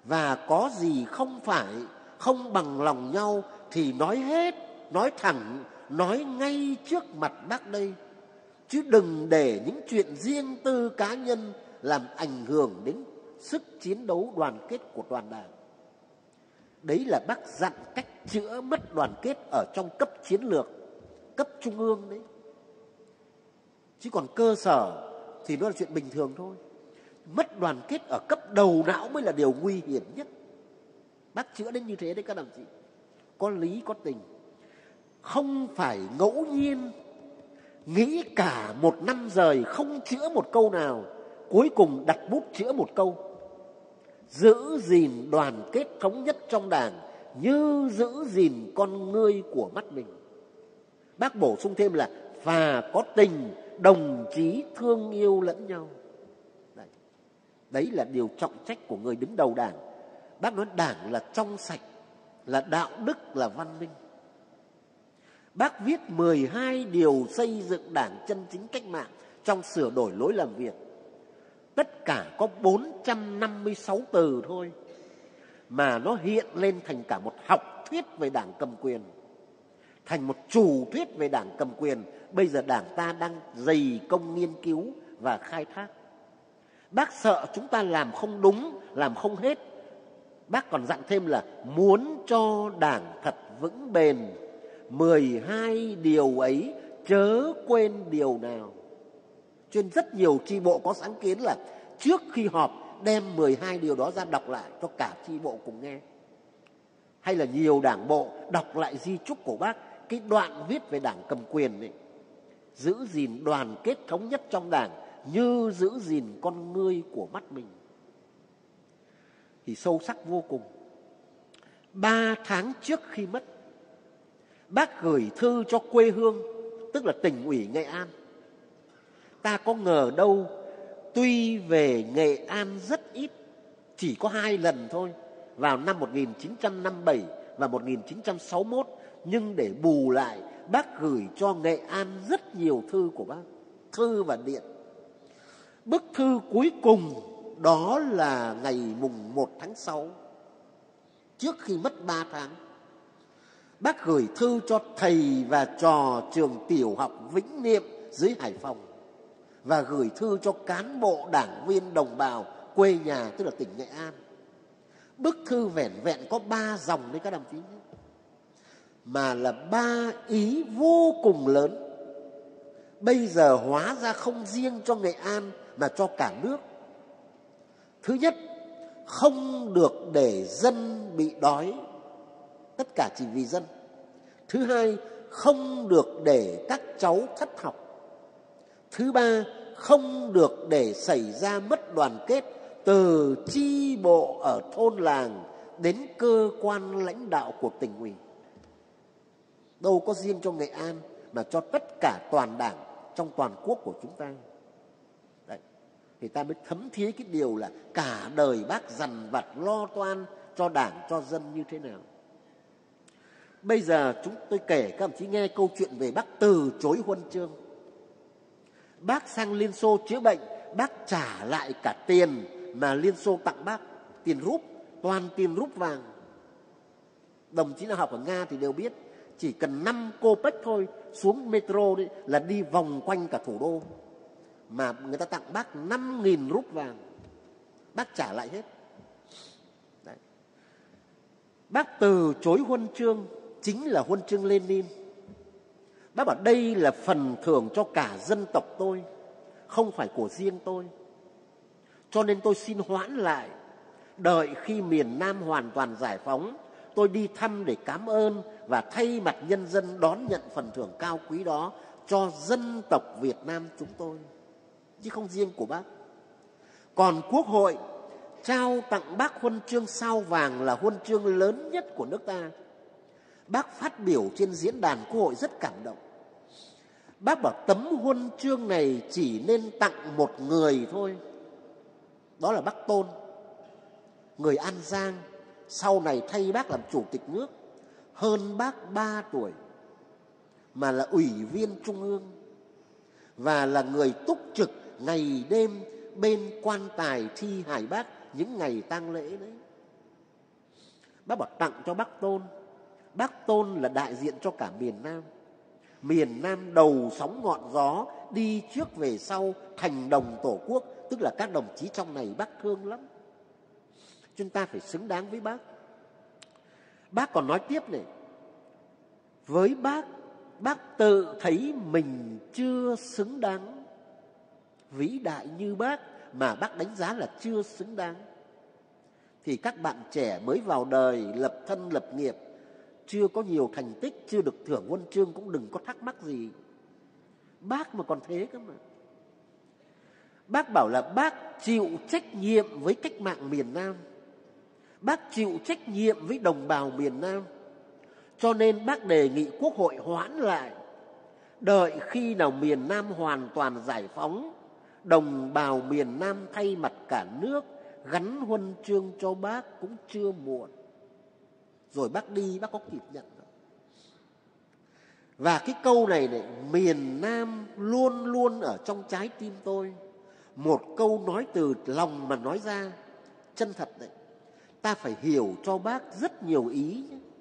và có gì không phải, không bằng lòng nhau thì nói hết, nói thẳng, nói ngay trước mặt bác đây. Chứ đừng để những chuyện riêng tư cá nhân làm ảnh hưởng đến sức chiến đấu đoàn kết của toàn đảng. Đấy là bác dặn cách chữa mất đoàn kết ở trong cấp chiến lược, cấp trung ương đấy. Chứ còn cơ sở thì nó là chuyện bình thường thôi. Mất đoàn kết ở cấp đầu não mới là điều nguy hiểm nhất. Bác chữa đến như thế đấy các đồng chí. Có lý có tình. Không phải ngẫu nhiên nghĩ cả một năm trời không chữa một câu nào, cuối cùng đặt bút chữa một câu: giữ gìn đoàn kết thống nhất trong đảng như giữ gìn con ngươi của mắt mình. Bác bổ sung thêm là và có tình đồng chí thương yêu lẫn nhau. Đấy là điều trọng trách của người đứng đầu đảng. Bác nói đảng là trong sạch, là đạo đức, là văn minh. Bác viết 12 điều xây dựng đảng chân chính cách mạng trong sửa đổi lối làm việc. Tất cả có 456 từ thôi, mà nó hiện lên thành cả một học thuyết về đảng cầm quyền, thành một chủ thuyết về đảng cầm quyền. Bây giờ đảng ta đang dày công nghiên cứu và khai thác. Bác sợ chúng ta làm không đúng, làm không hết. Bác còn dặn thêm là muốn cho đảng thật vững bền, 12 điều ấy chớ quên điều nào. Cho nên rất nhiều chi bộ có sáng kiến là trước khi họp đem 12 điều đó ra đọc lại cho cả chi bộ cùng nghe. Hay là nhiều đảng bộ đọc lại di chúc của bác, cái đoạn viết về đảng cầm quyền ấy: giữ gìn đoàn kết thống nhất trong đảng như giữ gìn con ngươi của mắt mình. Thì sâu sắc vô cùng. 3 tháng trước khi mất, bác gửi thư cho quê hương, tức là tỉnh ủy Nghệ An. Ta có ngờ đâu, tuy về Nghệ An rất ít, chỉ có 2 lần thôi, vào năm 1957 và 1961, nhưng để bù lại, bác gửi cho Nghệ An rất nhiều thư của bác, thư và điện. Bức thư cuối cùng đó là ngày mùng 1 tháng 6, trước khi mất 3 tháng. Bác gửi thư cho thầy và trò trường tiểu học Vĩnh Niệm dưới Hải Phòng, và gửi thư cho cán bộ đảng viên đồng bào quê nhà, tức là tỉnh Nghệ An. Bức thư vẻn vẹn có 3 dòng đấy các đồng chí, mà là 3 ý vô cùng lớn. Bây giờ hóa ra không riêng cho Nghệ An mà cho cả nước. Thứ nhất, không được để dân bị đói, tất cả chỉ vì dân. Thứ hai, không được để các cháu thất học. Thứ ba, không được để xảy ra mất đoàn kết từ chi bộ ở thôn làng đến cơ quan lãnh đạo của tỉnh ủy. Đâu có riêng cho Nghệ An mà cho tất cả toàn đảng trong toàn quốc của chúng ta. Đấy, thì ta mới thấm thía cái điều là cả đời bác dằn vặt lo toan cho đảng, cho dân như thế nào. Bây giờ tôi kể các đồng chí nghe câu chuyện về bác từ chối huân chương. Bác sang Liên Xô chữa bệnh, bác trả lại cả tiền mà Liên Xô tặng bác, tiền rúp, toàn tiền rúp vàng. Đồng chí nào học ở Nga thì đều biết, chỉ cần 5 kopek thôi, xuống metro đấy là đi vòng quanh cả thủ đô. Mà người ta tặng bác 5.000 rúp vàng, bác trả lại hết. Đấy. Bác từ chối huân chương, chính là huân chương Lenin. Bác bảo đây là phần thưởng cho cả dân tộc tôi, không phải của riêng tôi. Cho nên tôi xin hoãn lại, đợi khi miền Nam hoàn toàn giải phóng, tôi đi thăm để cảm ơn và thay mặt nhân dân đón nhận phần thưởng cao quý đó cho dân tộc Việt Nam chúng tôi, chứ không riêng của bác. Còn Quốc hội trao tặng bác huân chương sao vàng là huân chương lớn nhất của nước ta. Bác phát biểu trên diễn đàn Quốc hội rất cảm động. Bác bảo tấm huân chương này chỉ nên tặng một người thôi, đó là bác Tôn, người An Giang, sau này thay bác làm chủ tịch nước, hơn bác 3 tuổi, mà là ủy viên trung ương và là người túc trực ngày đêm bên quan tài thi hài bác những ngày tang lễ đấy. Bác bảo tặng cho Bác Tôn. Bác Tôn là đại diện cho cả miền Nam. Miền Nam đầu sóng ngọn gió, đi trước về sau, thành đồng Tổ quốc. Tức là các đồng chí trong này Bác thương lắm. Chúng ta phải xứng đáng với Bác. Bác còn nói tiếp này, với Bác tự thấy mình chưa xứng đáng. Vĩ đại như Bác mà Bác đánh giá là chưa xứng đáng. Thì các bạn trẻ mới vào đời, lập thân lập nghiệp, chưa có nhiều thành tích, chưa được thưởng huân chương cũng đừng có thắc mắc gì. Bác mà còn thế cơ mà. Bác bảo là Bác chịu trách nhiệm với cách mạng miền Nam. Bác chịu trách nhiệm với đồng bào miền Nam. Cho nên Bác đề nghị Quốc hội hoãn lại. Đợi khi nào miền Nam hoàn toàn giải phóng, đồng bào miền Nam thay mặt cả nước gắn huân chương cho Bác cũng chưa muộn. Rồi Bác đi, Bác có kịp nhận đâu. Và cái câu này này, miền Nam luôn luôn ở trong trái tim tôi. Một câu nói từ lòng mà nói ra, chân thật đấy. Ta phải hiểu cho Bác rất nhiều ý.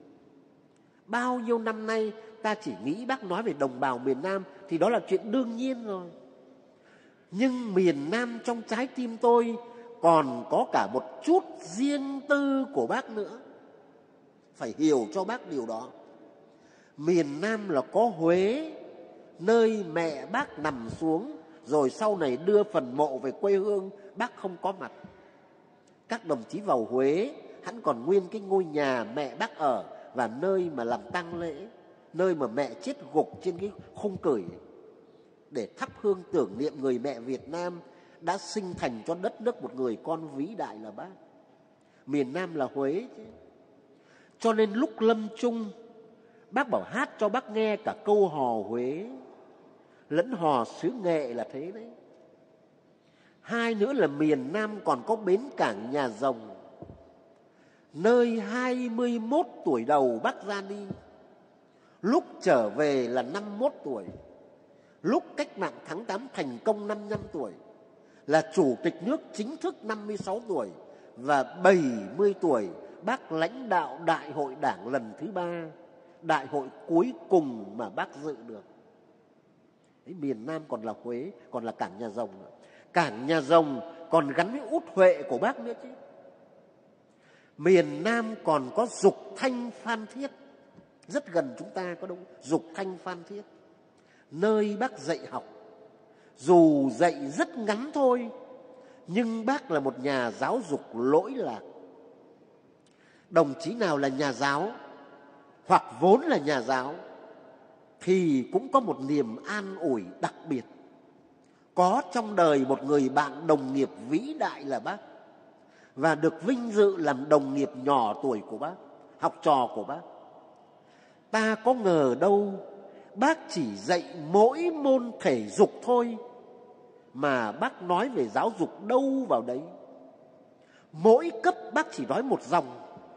Bao nhiêu năm nay ta chỉ nghĩ Bác nói về đồng bào miền Nam thì đó là chuyện đương nhiên rồi. Nhưng miền Nam trong trái tim tôi còn có cả một chút riêng tư của Bác nữa. Phải hiểu cho Bác điều đó. Miền Nam là có Huế, nơi mẹ Bác nằm xuống, rồi sau này đưa phần mộ về quê hương, Bác không có mặt. Các đồng chí vào Huế, hắn còn nguyên cái ngôi nhà mẹ Bác ở và nơi mà làm tang lễ, nơi mà mẹ chết gục trên cái khung cửi để thắp hương tưởng niệm người mẹ Việt Nam đã sinh thành cho đất nước một người con vĩ đại là Bác. Miền Nam là Huế chứ. Cho nên lúc lâm chung, Bác bảo hát cho Bác nghe cả câu hò Huế lẫn hò xứ Nghệ là thế đấy. Hai nữa là miền Nam còn có bến cảng Nhà Rồng, nơi 21 tuổi đầu Bác ra đi. Lúc trở về là 51 tuổi. Lúc cách mạng tháng 8 thành công 55 tuổi. Là chủ tịch nước chính thức 56 tuổi. Và 70 tuổi Bác lãnh đạo đại hội đảng lần thứ 3, đại hội cuối cùng mà Bác dự được. Đấy, miền Nam còn là Huế, còn là cảng Nhà Rồng nữa. Cảng Nhà Rồng còn gắn với út Huệ của Bác nữa chứ. Miền Nam còn có Dục Thanh Phan Thiết, rất gần chúng ta có đúng. Dục Thanh Phan Thiết, nơi Bác dạy học. Dù dạy rất ngắn thôi, nhưng Bác là một nhà giáo dục lỗi lạc. Đồng chí nào là nhà giáo hoặc vốn là nhà giáo thì cũng có một niềm an ủi đặc biệt. Có trong đời một người bạn đồng nghiệp vĩ đại là Bác, và được vinh dự làm đồng nghiệp nhỏ tuổi của Bác, học trò của Bác. Ta có ngờ đâu Bác chỉ dạy mỗi môn thể dục thôi mà Bác nói về giáo dục đâu vào đấy. Mỗi cấp Bác chỉ nói một dòng.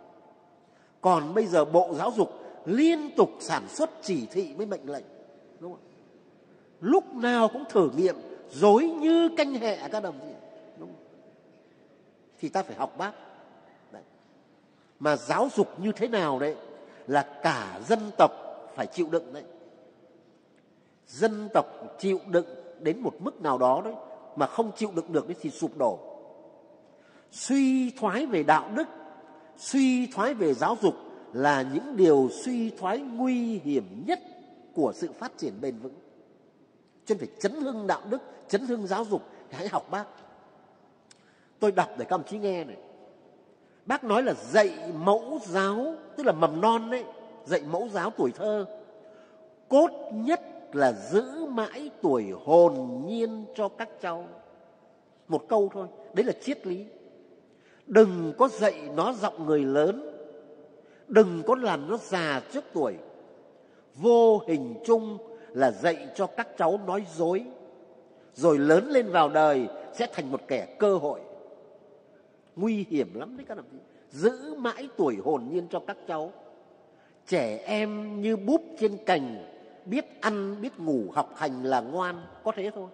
Còn bây giờ Bộ Giáo dục liên tục sản xuất chỉ thị với mệnh lệnh, đúng không? Lúc nào cũng thử nghiệm, dối như canh hẹ các đồng chí, đúng không? Thì ta phải học Bác. Đấy. Mà giáo dục như thế nào đấy là cả dân tộc phải chịu đựng đấy. Dân tộc chịu đựng đến một mức nào đó đấy, mà không chịu đựng được đấy thì sụp đổ. Suy thoái về đạo đức, suy thoái về giáo dục là những điều suy thoái nguy hiểm nhất của sự phát triển bền vững. Cho nên phải chấn hưng đạo đức, chấn hưng giáo dục. Hãy học Bác. Tôi đọc để các ông chí nghe này. Bác nói là dạy mẫu giáo, tức là mầm non đấy, dạy mẫu giáo tuổi thơ, cốt nhất là giữ mãi tuổi hồn nhiên cho các cháu. Một câu thôi, đấy là triết lý. Đừng có dạy nó giọng người lớn, đừng có làm nó già trước tuổi. Vô hình chung là dạy cho các cháu nói dối, rồi lớn lên vào đời sẽ thành một kẻ cơ hội. Nguy hiểm lắm đấy các đồng chí. Giữ mãi tuổi hồn nhiên cho các cháu. Trẻ em như búp trên cành, biết ăn, biết ngủ, học hành là ngoan, có thế thôi.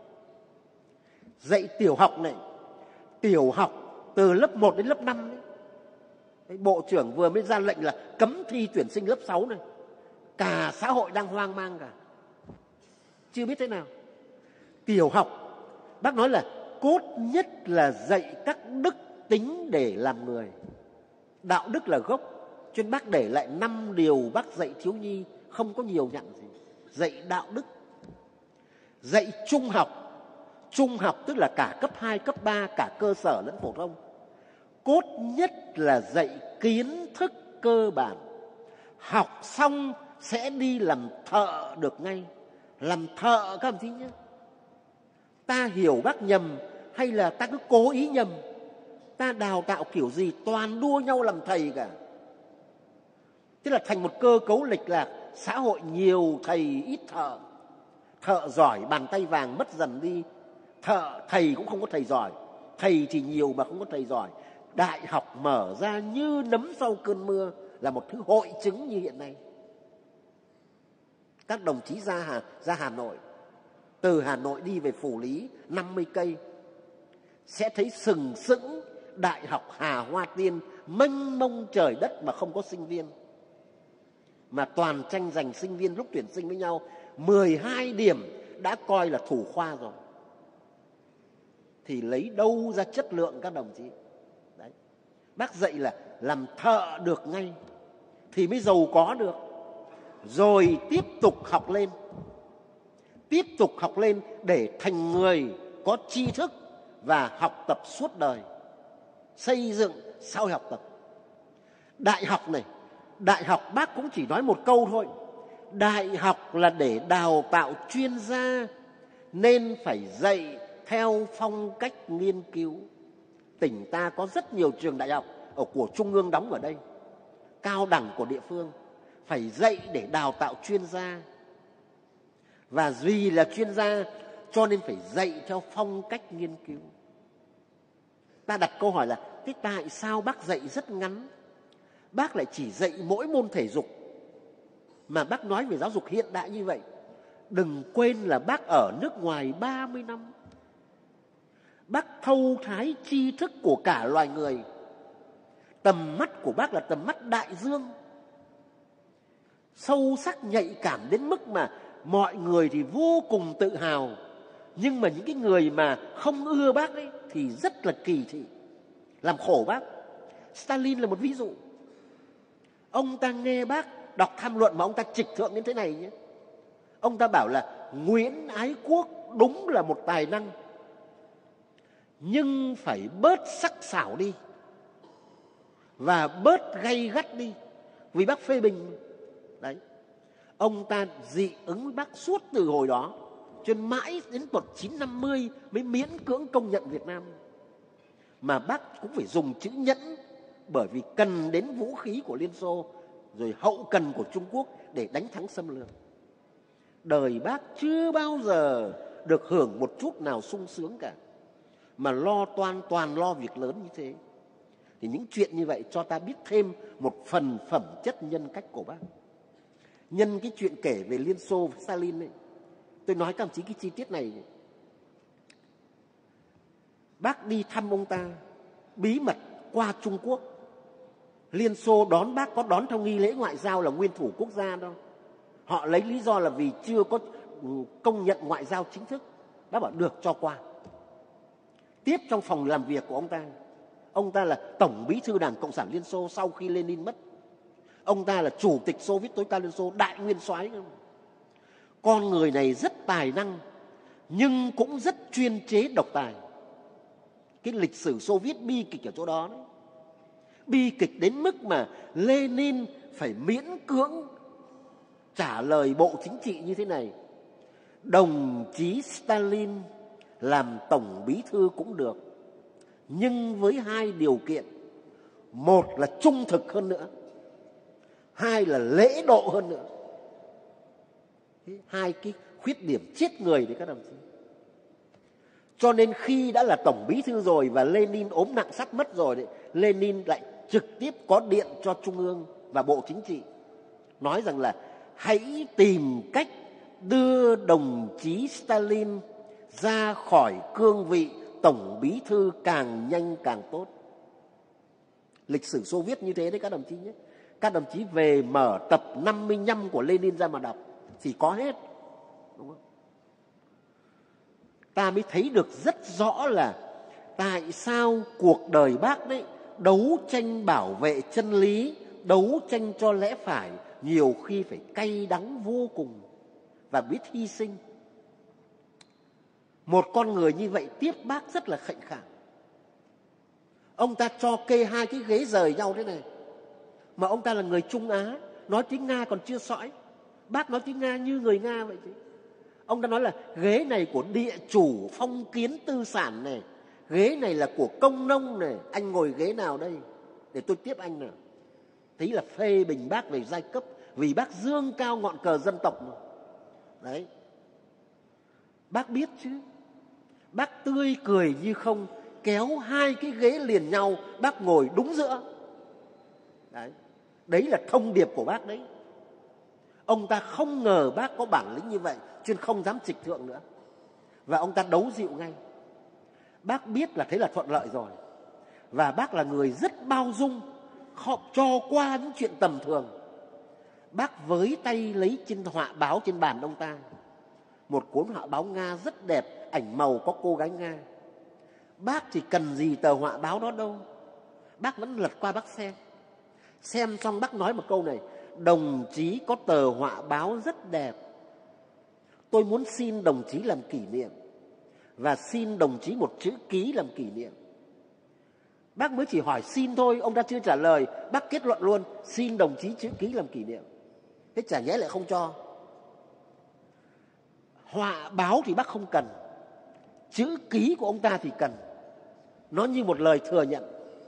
Dạy tiểu học này, tiểu học từ lớp 1 đến lớp 5 đấy. Bộ trưởng vừa mới ra lệnh là cấm thi tuyển sinh lớp 6 này. Cả xã hội đang hoang mang cả. Chưa biết thế nào. Tiểu học, bác nói là cốt nhất là dạy các đức tính để làm người. Đạo đức là gốc. Cho nên bác để lại 5 điều bác dạy thiếu nhi, không có nhiều nhặn gì. Dạy đạo đức. Dạy trung học. Trung học tức là cả cấp 2, cấp 3, cả cơ sở lẫn phổ thông. Cốt nhất là dạy kiến thức cơ bản. Học xong sẽ đi làm thợ được ngay. Làm thợ các ông chí nhé. Ta hiểu bác nhầm hay là ta cứ cố ý nhầm? Ta đào tạo kiểu gì toàn đua nhau làm thầy cả. Thế là thành một cơ cấu lệch lạc. Xã hội nhiều thầy ít thợ. Thợ giỏi bàn tay vàng mất dần đi. Thầy cũng không có thầy giỏi. Thầy thì nhiều mà không có thầy giỏi. Đại học mở ra như nấm sau cơn mưa là một thứ hội chứng như hiện nay. Các đồng chí ra Hà Nội, từ Hà Nội đi về Phủ Lý 50 cây sẽ thấy sừng sững Đại học Hà Hoa Tiên, mênh mông trời đất mà không có sinh viên. Mà toàn tranh giành sinh viên lúc tuyển sinh với nhau, 12 điểm đã coi là thủ khoa rồi. Thì lấy đâu ra chất lượng các đồng chí? Đấy. Bác dạy là làm thợ được ngay thì mới giàu có được. Rồi tiếp tục học lên. Tiếp tục học lên để thành người có tri thức và học tập suốt đời. Xây dựng xã hội học tập. Đại học này, đại học bác cũng chỉ nói một câu thôi. Đại học là để đào tạo chuyên gia nên phải dạy theo phong cách nghiên cứu. Tỉnh ta có rất nhiều trường đại học của trung ương đóng ở đây, cao đẳng của địa phương. Phải dạy để đào tạo chuyên gia. Và vì là chuyên gia cho nên phải dạy theo phong cách nghiên cứu. Ta đặt câu hỏi là thế tại sao bác dạy rất ngắn? Bác lại chỉ dạy mỗi môn thể dục. Mà bác nói về giáo dục hiện đại như vậy. Đừng quên là bác ở nước ngoài 30 năm. Bác thâu thái tri thức của cả loài người. Tầm mắt của bác là tầm mắt đại dương. Sâu sắc nhạy cảm đến mức mà mọi người thì vô cùng tự hào. Nhưng mà những cái người mà không ưa bác ấy thì rất là kỳ thị, làm khổ bác. Stalin là một ví dụ. Ông ta nghe bác đọc tham luận mà ông ta trịch thượng đến thế này nhé. Ông ta bảo là Nguyễn Ái Quốc đúng là một tài năng, nhưng phải bớt sắc sảo đi và bớt gay gắt đi, vì bác phê bình. Đấy. Ông ta dị ứng với bác suốt từ hồi đó, cho nên mãi đến 1950 mới miễn cưỡng công nhận Việt Nam. Mà bác cũng phải dùng chữ nhẫn, bởi vì cần đến vũ khí của Liên Xô, rồi hậu cần của Trung Quốc để đánh thắng xâm lược. Đời bác chưa bao giờ được hưởng một chút nào sung sướng cả, mà toàn lo việc lớn như thế. Thì những chuyện như vậy cho ta biết thêm một phần phẩm chất nhân cách của bác. Nhân cái chuyện kể về Liên Xô với Stalin ấy, tôi nói các ông chí cái chi tiết này. Bác đi thăm ông ta bí mật qua Trung Quốc. Liên Xô đón bác có đón theo nghi lễ ngoại giao là nguyên thủ quốc gia đâu. Họ lấy lý do là vì chưa có công nhận ngoại giao chính thức. Bác bảo được, cho qua. Tiếp trong phòng làm việc của ông ta là Tổng Bí thư Đảng Cộng sản Liên Xô sau khi Lenin mất. Ông ta là Chủ tịch Xô Viết tối cao Liên Xô, đại nguyên soái. Con người này rất tài năng, nhưng cũng rất chuyên chế độc tài. Cái lịch sử Xô Viết bi kịch ở chỗ đó đấy. Bi kịch đến mức mà Lenin phải miễn cưỡng trả lời Bộ Chính trị như thế này: đồng chí Stalin làm Tổng Bí thư cũng được, nhưng với 2 điều kiện. Một là trung thực hơn nữa, 2 là lễ độ hơn nữa. 2 cái khuyết điểm chết người đấy các đồng chí. Cho nên khi đã là Tổng Bí thư rồi và Lenin ốm nặng sắp mất rồi đấy, Lenin lại trực tiếp có điện cho Trung ương và Bộ Chính trị, nói rằng là hãy tìm cách đưa đồng chí Stalin ra khỏi cương vị Tổng Bí thư càng nhanh càng tốt. Lịch sử Xô Viết như thế đấy các đồng chí nhé. Các đồng chí về mở tập 55 của Lenin ra mà đọc thì có hết, đúng không? Ta mới thấy được rất rõ là tại sao cuộc đời Bác đấy đấu tranh bảo vệ chân lý, đấu tranh cho lẽ phải, nhiều khi phải cay đắng vô cùng và biết hy sinh. Một con người như vậy tiếp Bác rất là khệnh khạng. Ông ta cho kê hai cái ghế rời nhau thế này, mà ông ta là người Trung Á, nói tiếng Nga còn chưa sõi. Bác nói tiếng Nga như người Nga vậy chứ. Ông ta nói là ghế này của địa chủ phong kiến tư sản này, ghế này là của công nông này, anh ngồi ghế nào đây để tôi tiếp anh nào. Thế là phê bình Bác về giai cấp, vì Bác dương cao ngọn cờ dân tộc mà. Đấy, Bác biết chứ. Bác tươi cười như không, kéo hai cái ghế liền nhau, Bác ngồi đúng giữa. Đấy, đấy là thông điệp của Bác đấy. Ông ta không ngờ Bác có bản lĩnh như vậy, cho nên không dám trịch thượng nữa. Và ông ta đấu dịu ngay. Bác biết là thế là thuận lợi rồi. Và Bác là người rất bao dung, họ cho qua những chuyện tầm thường. Bác với tay lấy trên họa báo trên bàn ông ta, một cuốn họa báo Nga rất đẹp, ảnh màu có cô gái Nga. Bác thì cần gì tờ họa báo đó đâu, Bác vẫn lật qua Bác xem. Xem xong Bác nói một câu này: đồng chí có tờ họa báo rất đẹp, tôi muốn xin đồng chí làm kỷ niệm, và xin đồng chí một chữ ký làm kỷ niệm. Bác mới chỉ hỏi xin thôi, ông ta chưa trả lời, Bác kết luận luôn: xin đồng chí chữ ký làm kỷ niệm. Thế chả nhẽ lại không cho. Họa báo thì Bác không cần, chữ ký của ông ta thì cần. Nó như một lời thừa nhận.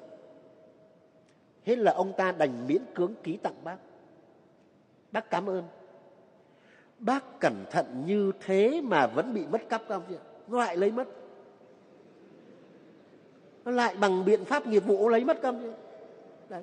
Thế là ông ta đành miễn cưỡng ký tặng Bác. Bác cảm ơn. Bác cẩn thận như thế mà vẫn bị mất cắp không chứ? Nó lại lấy mất. Nó lại bằng biện pháp nghiệp vụ lấy mất không chứ? Đấy.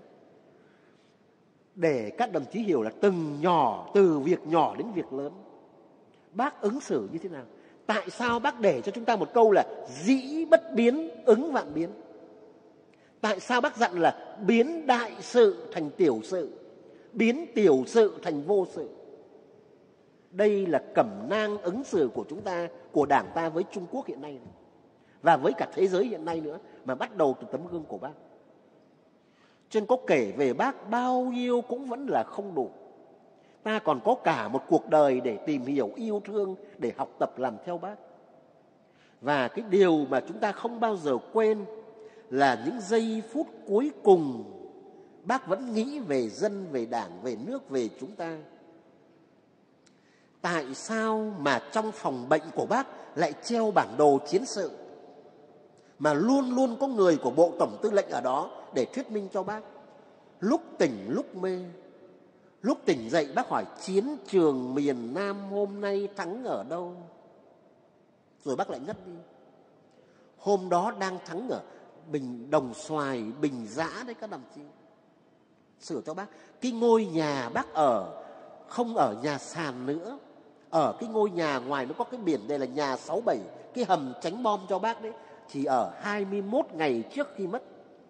Để các đồng chí hiểu là từ việc nhỏ đến việc lớn, Bác ứng xử như thế nào. Tại sao Bác để cho chúng ta một câu là dĩ bất biến, ứng vạn biến? Tại sao Bác dặn là biến đại sự thành tiểu sự, biến tiểu sự thành vô sự? Đây là cẩm nang ứng xử của chúng ta, của Đảng ta với Trung Quốc hiện nay, và với cả thế giới hiện nay nữa, mà bắt đầu từ tấm gương của Bác. Cho nên có kể về Bác bao nhiêu cũng vẫn là không đủ. Ta còn có cả một cuộc đời để tìm hiểu, yêu thương, để học tập làm theo Bác. Và cái điều mà chúng ta không bao giờ quên là những giây phút cuối cùng Bác vẫn nghĩ về dân, về Đảng, về nước, về chúng ta. Tại sao mà trong phòng bệnh của Bác lại treo bản đồ chiến sự, mà luôn luôn có người của Bộ Tổng Tư lệnh ở đó để thuyết minh cho Bác? Lúc tỉnh lúc mê. Lúc tỉnh dậy Bác hỏi chiến trường miền Nam hôm nay thắng ở đâu? Rồi Bác lại ngất đi. Hôm đó đang thắng ở Đồng Xoài, Bình Giã đấy các đồng chí. Sửa cho Bác. Cái ngôi nhà Bác ở không ở nhà sàn nữa, ở cái ngôi nhà ngoài nó có cái biển đây là nhà 67, cái hầm tránh bom cho Bác đấy, chỉ ở 21 ngày trước khi mất.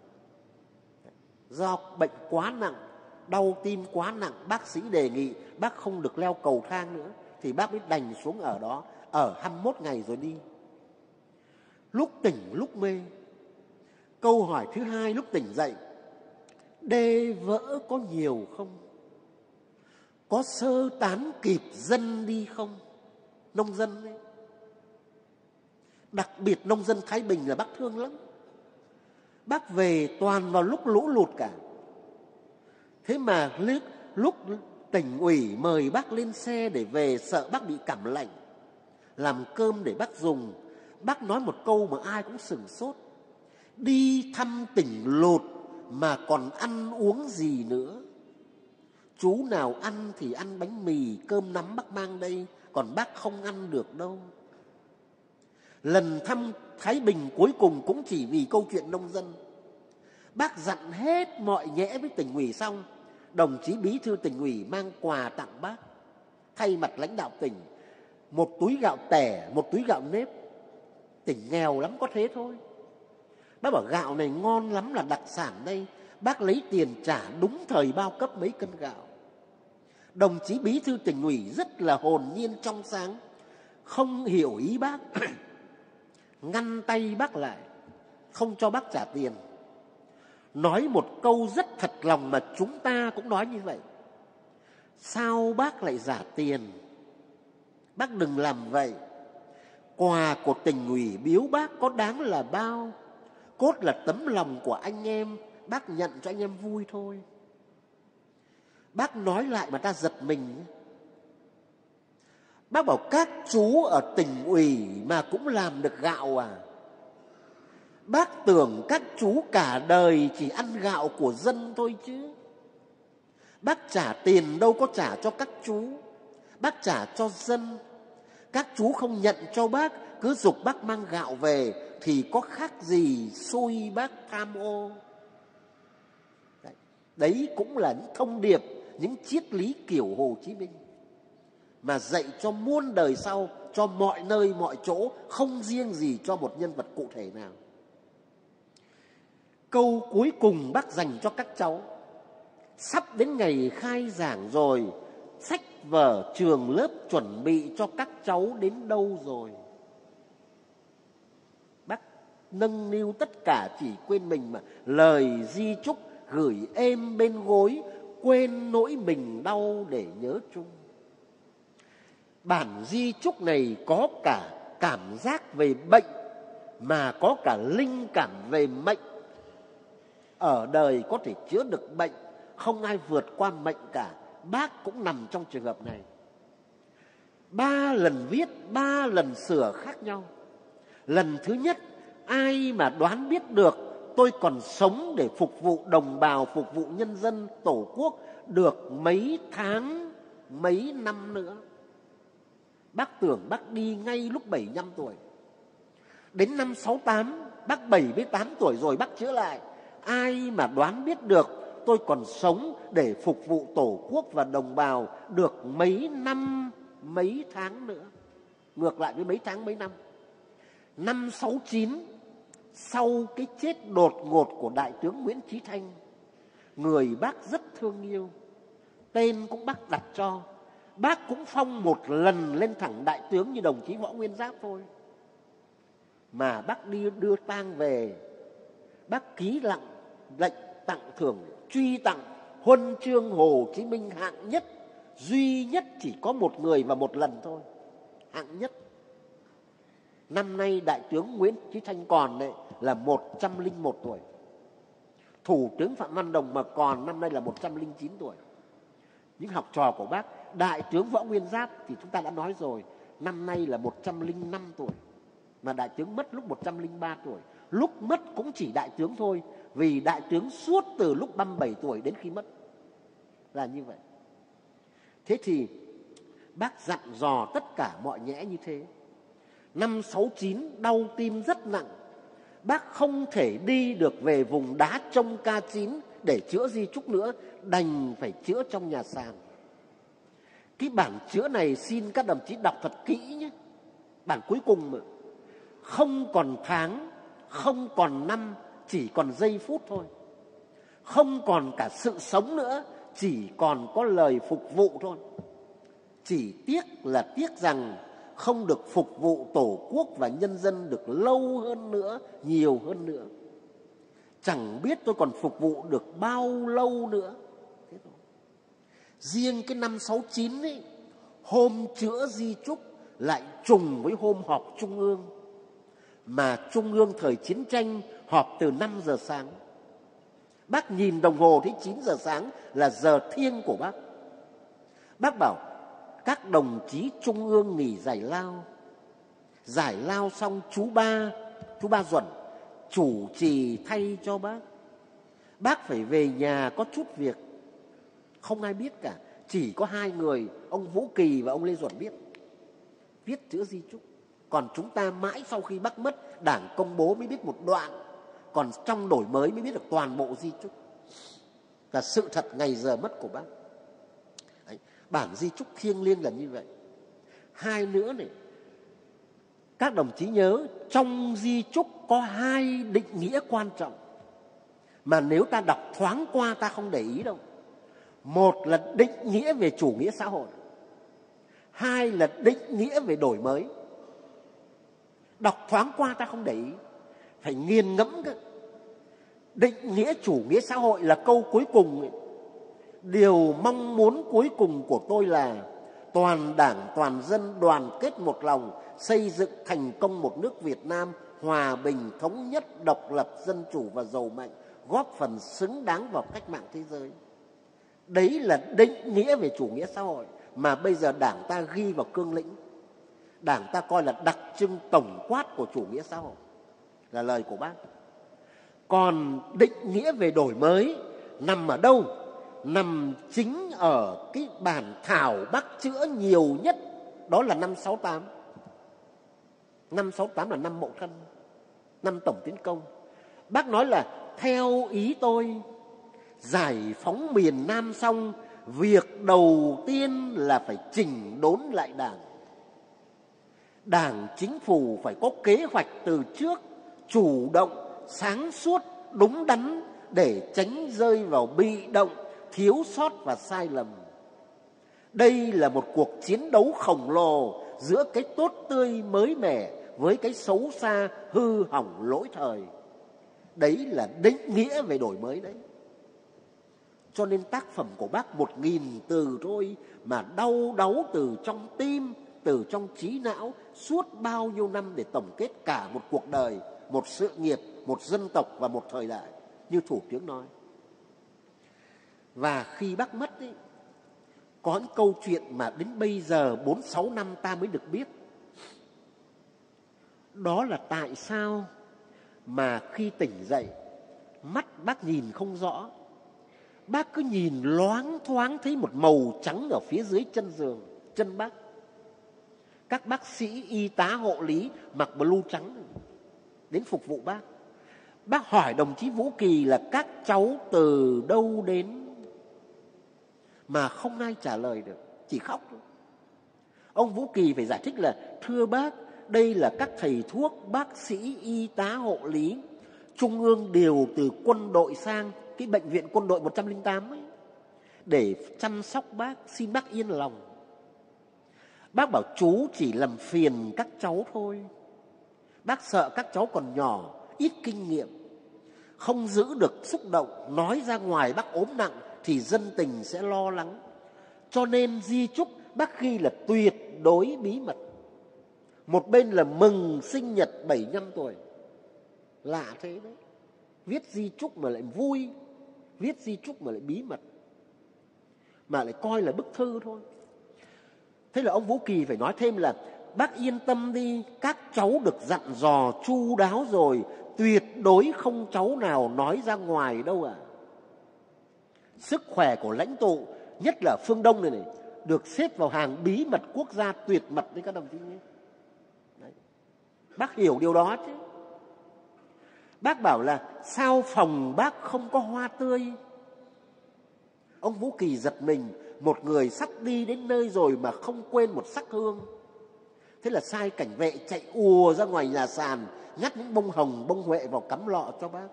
Do bệnh quá nặng, đau tim quá nặng, bác sĩ đề nghị Bác không được leo cầu thang nữa, thì Bác mới đành xuống ở đó, ở 21 ngày rồi đi. Lúc tỉnh lúc mê. Câu hỏi thứ hai lúc tỉnh dậy: đê vỡ có nhiều không? Có sơ tán kịp dân đi không? Nông dân ấy. Đặc biệt nông dân Thái Bình là Bác thương lắm. Bác về toàn vào lúc lũ lụt cả. Thế mà lúc tỉnh ủy mời Bác lên xe để về, sợ Bác bị cảm lạnh, làm cơm để Bác dùng, Bác nói một câu mà ai cũng sửng sốt: đi thăm tỉnh lụt mà còn ăn uống gì nữa? Chú nào ăn thì ăn bánh mì, cơm nắm Bác mang đây, còn bác không ăn được đâu. Lần thăm Thái Bình cuối cùng cũng chỉ vì câu chuyện nông dân. Bác dặn hết mọi nhẽ với tỉnh ủy xong, đồng chí bí thư tỉnh ủy mang quà tặng bác thay mặt lãnh đạo tỉnh, một túi gạo tẻ, một túi gạo nếp. Tỉnh nghèo lắm có thế thôi. Bác bảo gạo này ngon lắm, là đặc sản đây. Bác lấy tiền trả đúng thời bao cấp mấy cân gạo. Đồng chí bí thư tỉnh ủy rất là hồn nhiên trong sáng, không hiểu ý bác, ngăn tay bác lại, không cho bác trả tiền. Nói một câu rất thật lòng mà chúng ta cũng nói như vậy: sao bác lại giả tiền? Bác đừng làm vậy. Quà của tỉnh ủy biếu bác có đáng là bao, cốt là tấm lòng của anh em, bác nhận cho anh em vui thôi. Bác nói lại mà ta giật mình. Bác bảo các chú ở tỉnh ủy mà cũng làm được gạo à? Bác tưởng các chú cả đời chỉ ăn gạo của dân thôi chứ. Bác trả tiền đâu có trả cho các chú, bác trả cho dân. Các chú không nhận cho bác, cứ giục bác mang gạo về thì có khác gì xui bác tham ô. Đấy cũng là những thông điệp, những triết lý kiểu Hồ Chí Minh mà dạy cho muôn đời sau, cho mọi nơi mọi chỗ, không riêng gì cho một nhân vật cụ thể nào. Câu cuối cùng bác dành cho các cháu: sắp đến ngày khai giảng rồi, sách vở trường lớp chuẩn bị cho các cháu đến đâu rồi? Bác nâng niu tất cả chỉ quên mình, mà lời di chúc gửi êm bên gối, quên nỗi mình đau để nhớ chung. Bản di chúc này có cả cảm giác về bệnh mà có cả linh cảm về mệnh. Ở đời có thể chữa được bệnh, không ai vượt qua mệnh cả. Bác cũng nằm trong trường hợp này. 3 lần viết, 3 lần sửa khác nhau. Lần thứ nhất, ai mà đoán biết được tôi còn sống để phục vụ đồng bào, phục vụ nhân dân, tổ quốc được mấy tháng, mấy năm nữa. Bác tưởng bác đi ngay lúc 75 tuổi. Đến năm 68, bác 78 tuổi rồi bác chữa lại. Ai mà đoán biết được tôi còn sống để phục vụ tổ quốc và đồng bào được mấy năm, mấy tháng nữa. Ngược lại với mấy tháng, mấy năm. Năm 69, sau cái chết đột ngột của Đại tướng Nguyễn Chí Thanh, người bác rất thương yêu, tên cũng bác đặt cho. Bác cũng phong một lần lên thẳng đại tướng như đồng chí Võ Nguyên Giáp thôi. Mà bác đi đưa tang về, bác ký lệnh tặng thưởng, truy tặng huân chương Hồ Chí Minh hạng nhất, duy nhất chỉ có một người và một lần thôi, hạng nhất. Năm nay Đại tướng Nguyễn Chí Thanh còn đấy là 101 tuổi. Thủ tướng Phạm Văn Đồng mà còn năm nay là 109 tuổi. Những học trò của bác, Đại tướng Võ Nguyên Giáp thì chúng ta đã nói rồi, năm nay là 105 tuổi. Mà đại tướng mất lúc 103 tuổi. Lúc mất cũng chỉ đại tướng thôi, vì đại tướng suốt từ lúc 37 tuổi đến khi mất. Là như vậy. Thế thì bác dặn dò tất cả mọi nhẽ như thế. Năm 69 đau tim rất nặng. Bác không thể đi được về vùng Đá Trông K9 để chữa di chúc nữa, đành phải chữa trong nhà sàn. Cái bản chữa này xin các đồng chí đọc thật kỹ nhé. Bản cuối cùng mà. Không còn tháng, không còn năm, chỉ còn giây phút thôi. Không còn cả sự sống nữa, chỉ còn có lời phục vụ thôi. Chỉ tiếc là tiếc rằng không được phục vụ tổ quốc và nhân dân được lâu hơn nữa, nhiều hơn nữa. Chẳng biết tôi còn phục vụ được bao lâu nữa. Thế thôi. Riêng cái năm 69 ấy, hôm chữa di chúc lại trùng với hôm họp Trung ương. Mà Trung ương thời chiến tranh họp từ 5 giờ sáng. Bác nhìn đồng hồ thấy 9 giờ sáng là giờ thiêng của bác. Bác bảo các đồng chí Trung ương nghỉ giải lao. Giải lao xong chú Ba Duẩn chủ trì thay cho bác. Bác phải về nhà có chút việc. Không ai biết cả. Chỉ có 2 người, ông Vũ Kỳ và ông Lê Duẩn biết. Viết chữ di chúc. Còn chúng ta mãi sau khi bác mất, Đảng công bố mới biết một đoạn. Còn trong đổi mới mới biết được toàn bộ di chúc. Là sự thật ngày giờ mất của bác. Đấy, bản di chúc thiêng liêng là như vậy. 2 nữa này, các đồng chí nhớ trong di chúc có 2 định nghĩa quan trọng. mà nếu ta đọc thoáng qua ta không để ý đâu. Một là định nghĩa về chủ nghĩa xã hội, hai là định nghĩa về đổi mới. Đọc thoáng qua ta không để ý, phải nghiền ngẫm cơ. Định nghĩa chủ nghĩa xã hội là câu cuối cùng ấy. Điều mong muốn cuối cùng của tôi là toàn đảng, toàn dân đoàn kết một lòng, xây dựng thành công một nước Việt Nam hòa bình, thống nhất, độc lập, dân chủ và giàu mạnh, góp phần xứng đáng vào cách mạng thế giới. Đấy là định nghĩa về chủ nghĩa xã hội mà bây giờ Đảng ta ghi vào cương lĩnh. Đảng ta coi là đặc trưng tổng quát của chủ nghĩa xã hội, là lời của Bác. Còn định nghĩa về đổi mới nằm ở đâu? Nằm chính ở cái bản thảo Bác chữa nhiều nhất, đó là năm 68. Năm 68 là năm Mậu Thân, năm tổng tiến công. Bác nói là theo ý tôi, giải phóng miền Nam xong, việc đầu tiên là phải chỉnh đốn lại Đảng. Đảng, chính phủ phải có kế hoạch từ trước, chủ động, sáng suốt, đúng đắn để tránh rơi vào bị động, thiếu sót và sai lầm. Đây là một cuộc chiến đấu khổng lồ giữa cái tốt tươi mới mẻ với cái xấu xa, hư hỏng lỗi thời. Đấy là định nghĩa về đổi mới đấy. Cho nên tác phẩm của Bác 1000 từ thôi mà đau đáu từ trong tim, từ trong trí não suốt bao nhiêu năm để tổng kết cả một cuộc đời, một sự nghiệp, một dân tộc và một thời đại, như Thủ tướng nói. Và khi Bác mất ấy, có những câu chuyện mà đến bây giờ 46 năm ta mới được biết. Đó là tại sao mà khi tỉnh dậy, mắt Bác nhìn không rõ, Bác cứ nhìn loáng thoáng thấy một màu trắng ở phía dưới chân giường, chân Bác. Các bác sĩ y tá hộ lý mặc blue trắng đến phục vụ Bác. Bác hỏi đồng chí Vũ Kỳ là các cháu từ đâu đến, mà không ai trả lời được, chỉ khóc thôi. Ông Vũ Kỳ phải giải thích là thưa bác, đây là các thầy thuốc, bác sĩ, y tá, hộ lý trung ương điều từ quân đội sang cái bệnh viện quân đội 108 ấy, để chăm sóc bác, xin bác yên lòng. Bác bảo chú chỉ làm phiền các cháu thôi. Bác sợ các cháu còn nhỏ, ít kinh nghiệm, không giữ được xúc động, nói ra ngoài bác ốm nặng thì dân tình sẽ lo lắng. Cho nên di chúc bác ghi là tuyệt đối bí mật. Một bên là mừng sinh nhật 75 tuổi. Lạ thế đấy. Viết di chúc mà lại vui, viết di chúc mà lại bí mật, mà lại coi là bức thư thôi. Thế là ông Vũ Kỳ phải nói thêm là bác yên tâm đi, các cháu được dặn dò chu đáo rồi, tuyệt đối không cháu nào nói ra ngoài đâu ạ. Sức khỏe của lãnh tụ, nhất là phương Đông này, được xếp vào hàng bí mật quốc gia tuyệt mật đấy các đồng chí nhé. Đấy. Bác hiểu điều đó chứ. Bác bảo là sao phòng bác không có hoa tươi. Ông Vũ Kỳ giật mình, một người sắp đi đến nơi rồi mà không quên một sắc hương. Thế là sai cảnh vệ chạy ùa ra ngoài nhà sàn, nhặt những bông hồng, bông huệ vào cắm lọ cho bác.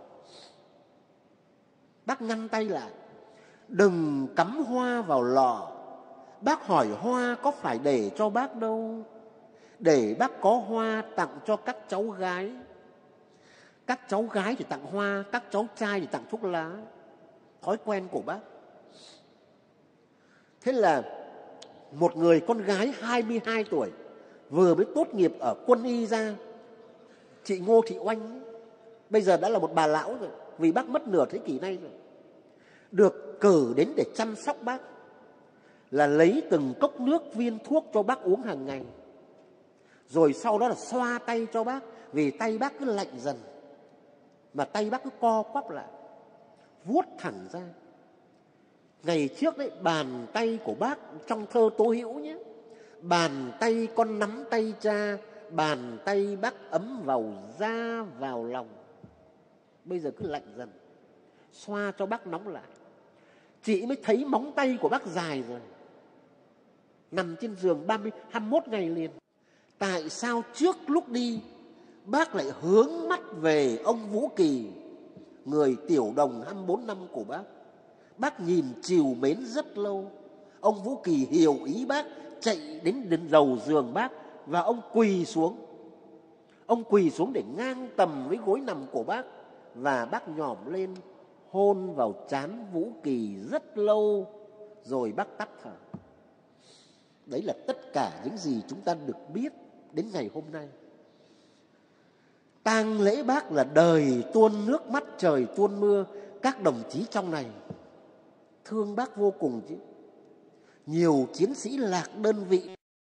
Bác ngăn tay lại, đừng cắm hoa vào lọ. Bác hỏi hoa có phải để cho bác đâu, để bác có hoa tặng cho các cháu gái. Các cháu gái thì tặng hoa, các cháu trai thì tặng thuốc lá. Thói quen của bác. Thế là một người con gái 22 tuổi vừa mới tốt nghiệp ở quân y ra, chị Ngô Thị Oanh, bây giờ đã là một bà lão rồi, vì bác mất nửa thế kỷ nay rồi, được cử đến để chăm sóc bác, là lấy từng cốc nước, viên thuốc cho bác uống hàng ngày, rồi sau đó là xoa tay cho bác, vì tay bác cứ lạnh dần, mà tay bác cứ co quắp lại, vuốt thẳng ra. Ngày trước đấy, bàn tay của bác trong thơ Tố Hữu nhé, bàn tay con nắm tay cha, bàn tay bác ấm vào da vào lòng. Bây giờ cứ lạnh dần, xoa cho bác nóng lại. Chị mới thấy móng tay của bác dài rồi, nằm trên giường 21 ngày liền. Tại sao trước lúc đi bác lại hướng mắt về ông Vũ Kỳ, người tiểu đồng 24 năm của bác. Bác nhìn trìu mến rất lâu. Ông Vũ Kỳ hiểu ý bác, chạy đến đầu giường bác và ông quỳ xuống. Ông quỳ xuống để ngang tầm với gối nằm của bác, và bác nhòm lên hôn vào trán Vũ Kỳ rất lâu, rồi bác tắt thở. Đấy là tất cả những gì chúng ta được biết đến ngày hôm nay. Tang lễ bác là đời tuôn nước mắt, trời tuôn mưa. Các đồng chí trong này thương bác vô cùng chứ. Nhiều chiến sĩ lạc đơn vị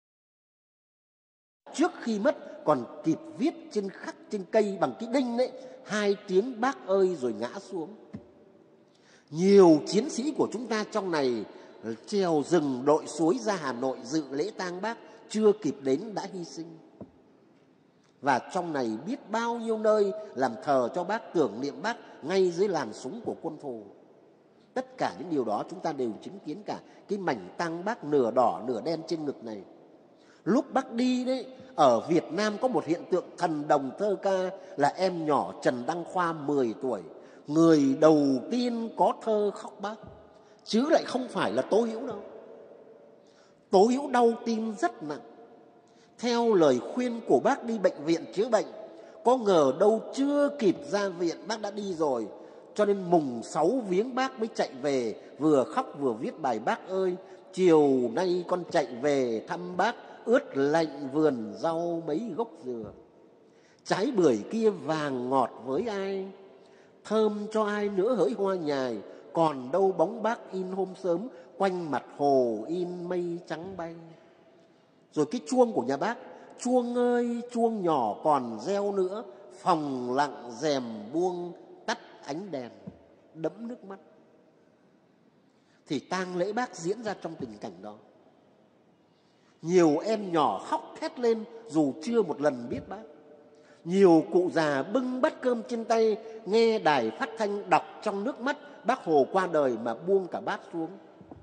trước khi mất còn kịp viết trên khắc trên cây bằng cái đinh đấy 2 tiếng bác ơi rồi ngã xuống. Nhiều chiến sĩ của chúng ta trong này trèo rừng đội suối ra Hà Nội dự lễ tang bác, chưa kịp đến đã hy sinh. Và trong này biết bao nhiêu nơi làm thờ cho bác, tưởng niệm bác ngay dưới làn súng của quân thù. Tất cả những điều đó chúng ta đều chứng kiến cả cái mảnh tang bác nửa đỏ nửa đen trên ngực này. Lúc bác đi đấy, ở Việt Nam có một hiện tượng thần đồng thơ ca là em nhỏ Trần Đăng Khoa 10 tuổi. Người đầu tiên có thơ khóc bác, chứ lại không phải là Tố Hữu đâu. Tố Hữu đau tim rất nặng. Theo lời khuyên của bác đi bệnh viện chữa bệnh, có ngờ đâu chưa kịp ra viện bác đã đi rồi. Cho nên mùng 6 viếng bác mới chạy về, vừa khóc vừa viết bài Bác ơi, chiều nay con chạy về thăm bác, ướt lạnh vườn rau mấy gốc dừa. Trái bưởi kia vàng ngọt với ai, thơm cho ai nữa hỡi hoa nhài, còn đâu bóng bác in hôm sớm, quanh mặt hồ in mây trắng bay. Rồi cái chuông của nhà bác, chuông ơi chuông nhỏ còn reo nữa, phòng lặng rèm buông tắt ánh đèn, đẫm nước mắt. Thì tang lễ bác diễn ra trong tình cảnh đó. Nhiều em nhỏ khóc thét lên dù chưa một lần biết bác. Nhiều cụ già bưng bát cơm trên tay, nghe đài phát thanh đọc trong nước mắt Bác Hồ qua đời mà buông cả bát xuống.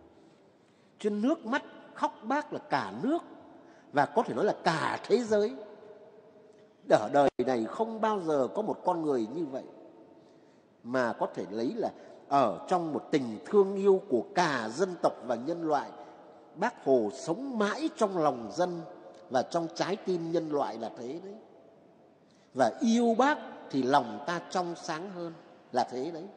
Trên nước mắt khóc bác là cả nước, và có thể nói là cả thế giới. Ở đời này không bao giờ có một con người như vậy, mà có thể lấy là ở trong một tình thương yêu của cả dân tộc và nhân loại. Bác Hồ sống mãi trong lòng dân và trong trái tim nhân loại là thế đấy. Và yêu bác thì lòng ta trong sáng hơn là thế đấy.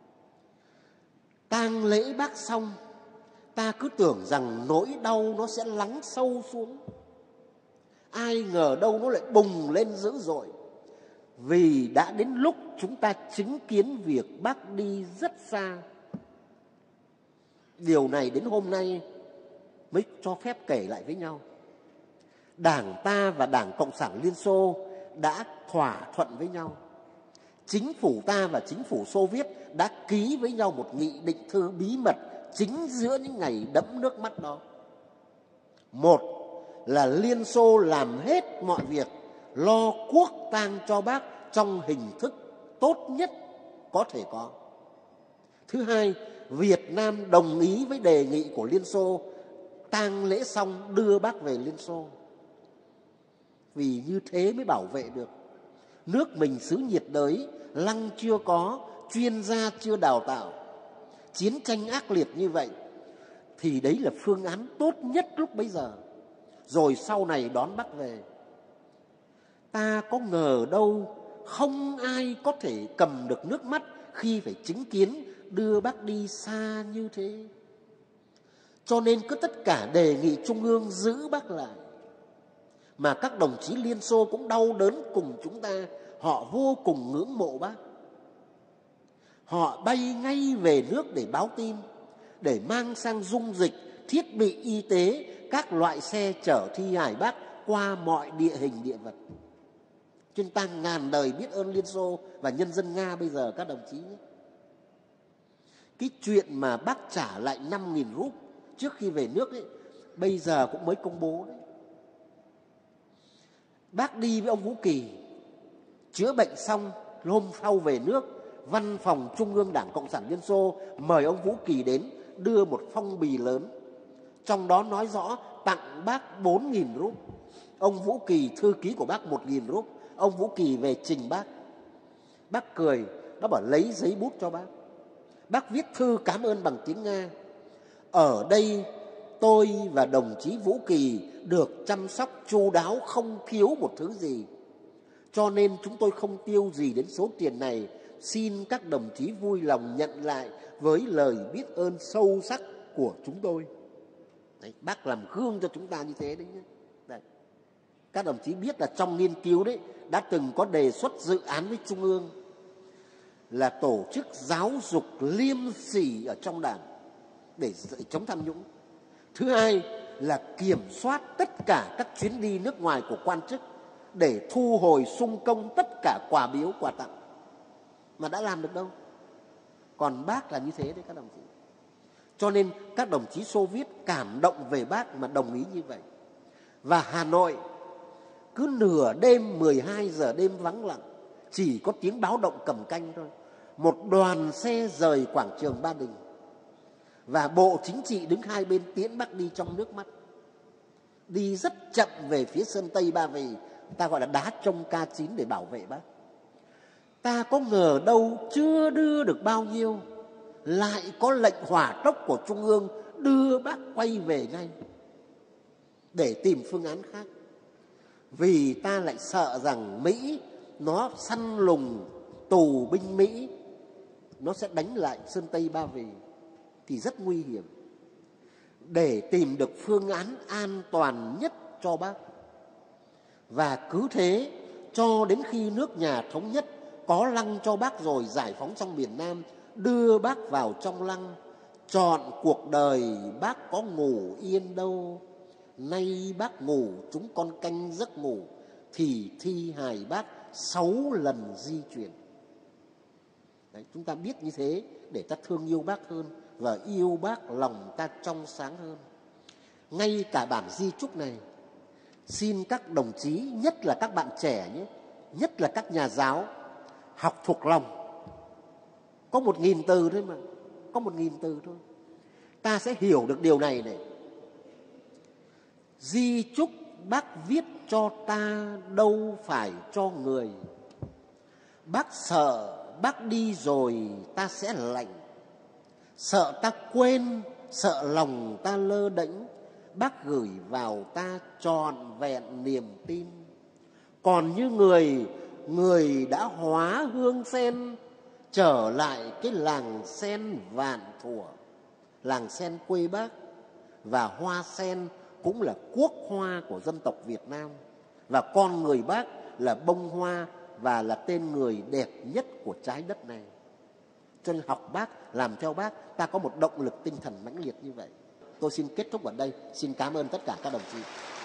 Tang lễ bác xong, ta cứ tưởng rằng nỗi đau nó sẽ lắng sâu xuống. Ai ngờ đâu nó lại bùng lên dữ dội. Vì đã đến lúc chúng ta chứng kiến việc bác đi rất xa. Điều này đến hôm nay mới cho phép kể lại với nhau. Đảng ta và Đảng Cộng sản Liên Xô đã thỏa thuận với nhau. Chính phủ ta và chính phủ Xô Viết đã ký với nhau một nghị định thư bí mật chính giữa những ngày đẫm nước mắt đó. Một là Liên Xô làm hết mọi việc lo quốc tang cho bác trong hình thức tốt nhất có thể có. Thứ hai, Việt Nam đồng ý với đề nghị của Liên Xô, tang lễ xong đưa bác về Liên Xô. Vì như thế mới bảo vệ được. Nước mình xứ nhiệt đới, lăng chưa có, chuyên gia chưa đào tạo, chiến tranh ác liệt như vậy, thì đấy là phương án tốt nhất lúc bấy giờ. Rồi sau này đón bác về. Ta có ngờ đâu không ai có thể cầm được nước mắt khi phải chứng kiến đưa bác đi xa như thế. Cho nên cứ tất cả đề nghị Trung ương giữ bác lại. Mà các đồng chí Liên Xô cũng đau đớn cùng chúng ta. Họ vô cùng ngưỡng mộ bác. Họ bay ngay về nước để báo tin, để mang sang dung dịch, thiết bị y tế, các loại xe chở thi hài bác qua mọi địa hình địa vật. Chúng ta ngàn đời biết ơn Liên Xô và nhân dân Nga bây giờ các đồng chí nhé. Cái chuyện mà bác trả lại 5.000 rúp trước khi về nước ấy, bây giờ cũng mới công bố đấy. Bác đi với ông Vũ Kỳ, chữa bệnh xong, hôm sau về nước, Văn phòng Trung ương Đảng Cộng sản Liên Xô mời ông Vũ Kỳ đến, đưa một phong bì lớn. Trong đó nói rõ tặng bác 4.000 rúp. Ông Vũ Kỳ, thư ký của bác 1.000 rúp. Ông Vũ Kỳ về trình bác. Bác cười, đã bảo lấy giấy bút cho bác. Bác viết thư cảm ơn bằng tiếng Nga. Ở đây tôi và đồng chí Vũ Kỳ được chăm sóc chu đáo không thiếu một thứ gì. Cho nên chúng tôi không tiêu gì đến số tiền này. Xin các đồng chí vui lòng nhận lại với lời biết ơn sâu sắc của chúng tôi. Đấy, bác làm gương cho chúng ta như thế đấy nhé. Đấy. Các đồng chí biết là trong nghiên cứu đấy đã từng có đề xuất dự án với Trung ương là tổ chức giáo dục liêm sỉ ở trong Đảng để chống tham nhũng. Thứ hai là kiểm soát tất cả các chuyến đi nước ngoài của quan chức để thu hồi sung công tất cả quà biếu quà tặng. Mà đã làm được đâu. Còn bác là như thế đấy các đồng chí. Cho nên các đồng chí Xô Viết cảm động về bác mà đồng ý như vậy. Và Hà Nội cứ nửa đêm 12 giờ đêm vắng lặng, chỉ có tiếng báo động cầm canh thôi. Một đoàn xe rời quảng trường Ba Đình và Bộ Chính trị đứng hai bên tiễn bác đi trong nước mắt. Đi rất chậm về phía Sơn Tây Ba Vì, ta gọi là đá trông K9 để bảo vệ bác. Ta có ngờ đâu chưa đưa được bao nhiêu, lại có lệnh hỏa tốc của Trung ương đưa bác quay về ngay để tìm phương án khác. Vì ta lại sợ rằng Mỹ nó săn lùng tù binh Mỹ, nó sẽ đánh lại Sơn Tây Ba Vì thì rất nguy hiểm. Để tìm được phương án an toàn nhất cho bác. Và cứ thế cho đến khi nước nhà thống nhất, có lăng cho bác rồi, giải phóng trong miền Nam, đưa bác vào trong lăng. Trọn cuộc đời bác có ngủ yên đâu, nay bác ngủ chúng con canh giấc ngủ, thì thi hài bác 6 lần di chuyển. Đấy, chúng ta biết như thế để ta thương yêu bác hơn và yêu bác lòng ta trong sáng hơn. Ngay cả bản di chúc này, xin các đồng chí, nhất là các bạn trẻ nhé, nhất là các nhà giáo, học thuộc lòng. Có 1.000 từ thôi mà, có 1.000 từ thôi. Ta sẽ hiểu được điều này này. Di chúc bác viết cho ta đâu phải cho người. Bác sợ bác đi rồi ta sẽ lạnh, sợ ta quên, sợ lòng ta lơ đễnh. Bác gửi vào ta trọn vẹn niềm tin. Còn như người đã hóa hương sen, trở lại cái làng sen vạn thuở, làng sen quê bác. Và hoa sen cũng là quốc hoa của dân tộc Việt Nam. Và con người bác là bông hoa và là tên người đẹp nhất của trái đất này. Cho nên học bác, làm theo bác, ta có một động lực tinh thần mãnh liệt như vậy. Tôi xin kết thúc ở đây. Xin cảm ơn tất cả các đồng chí.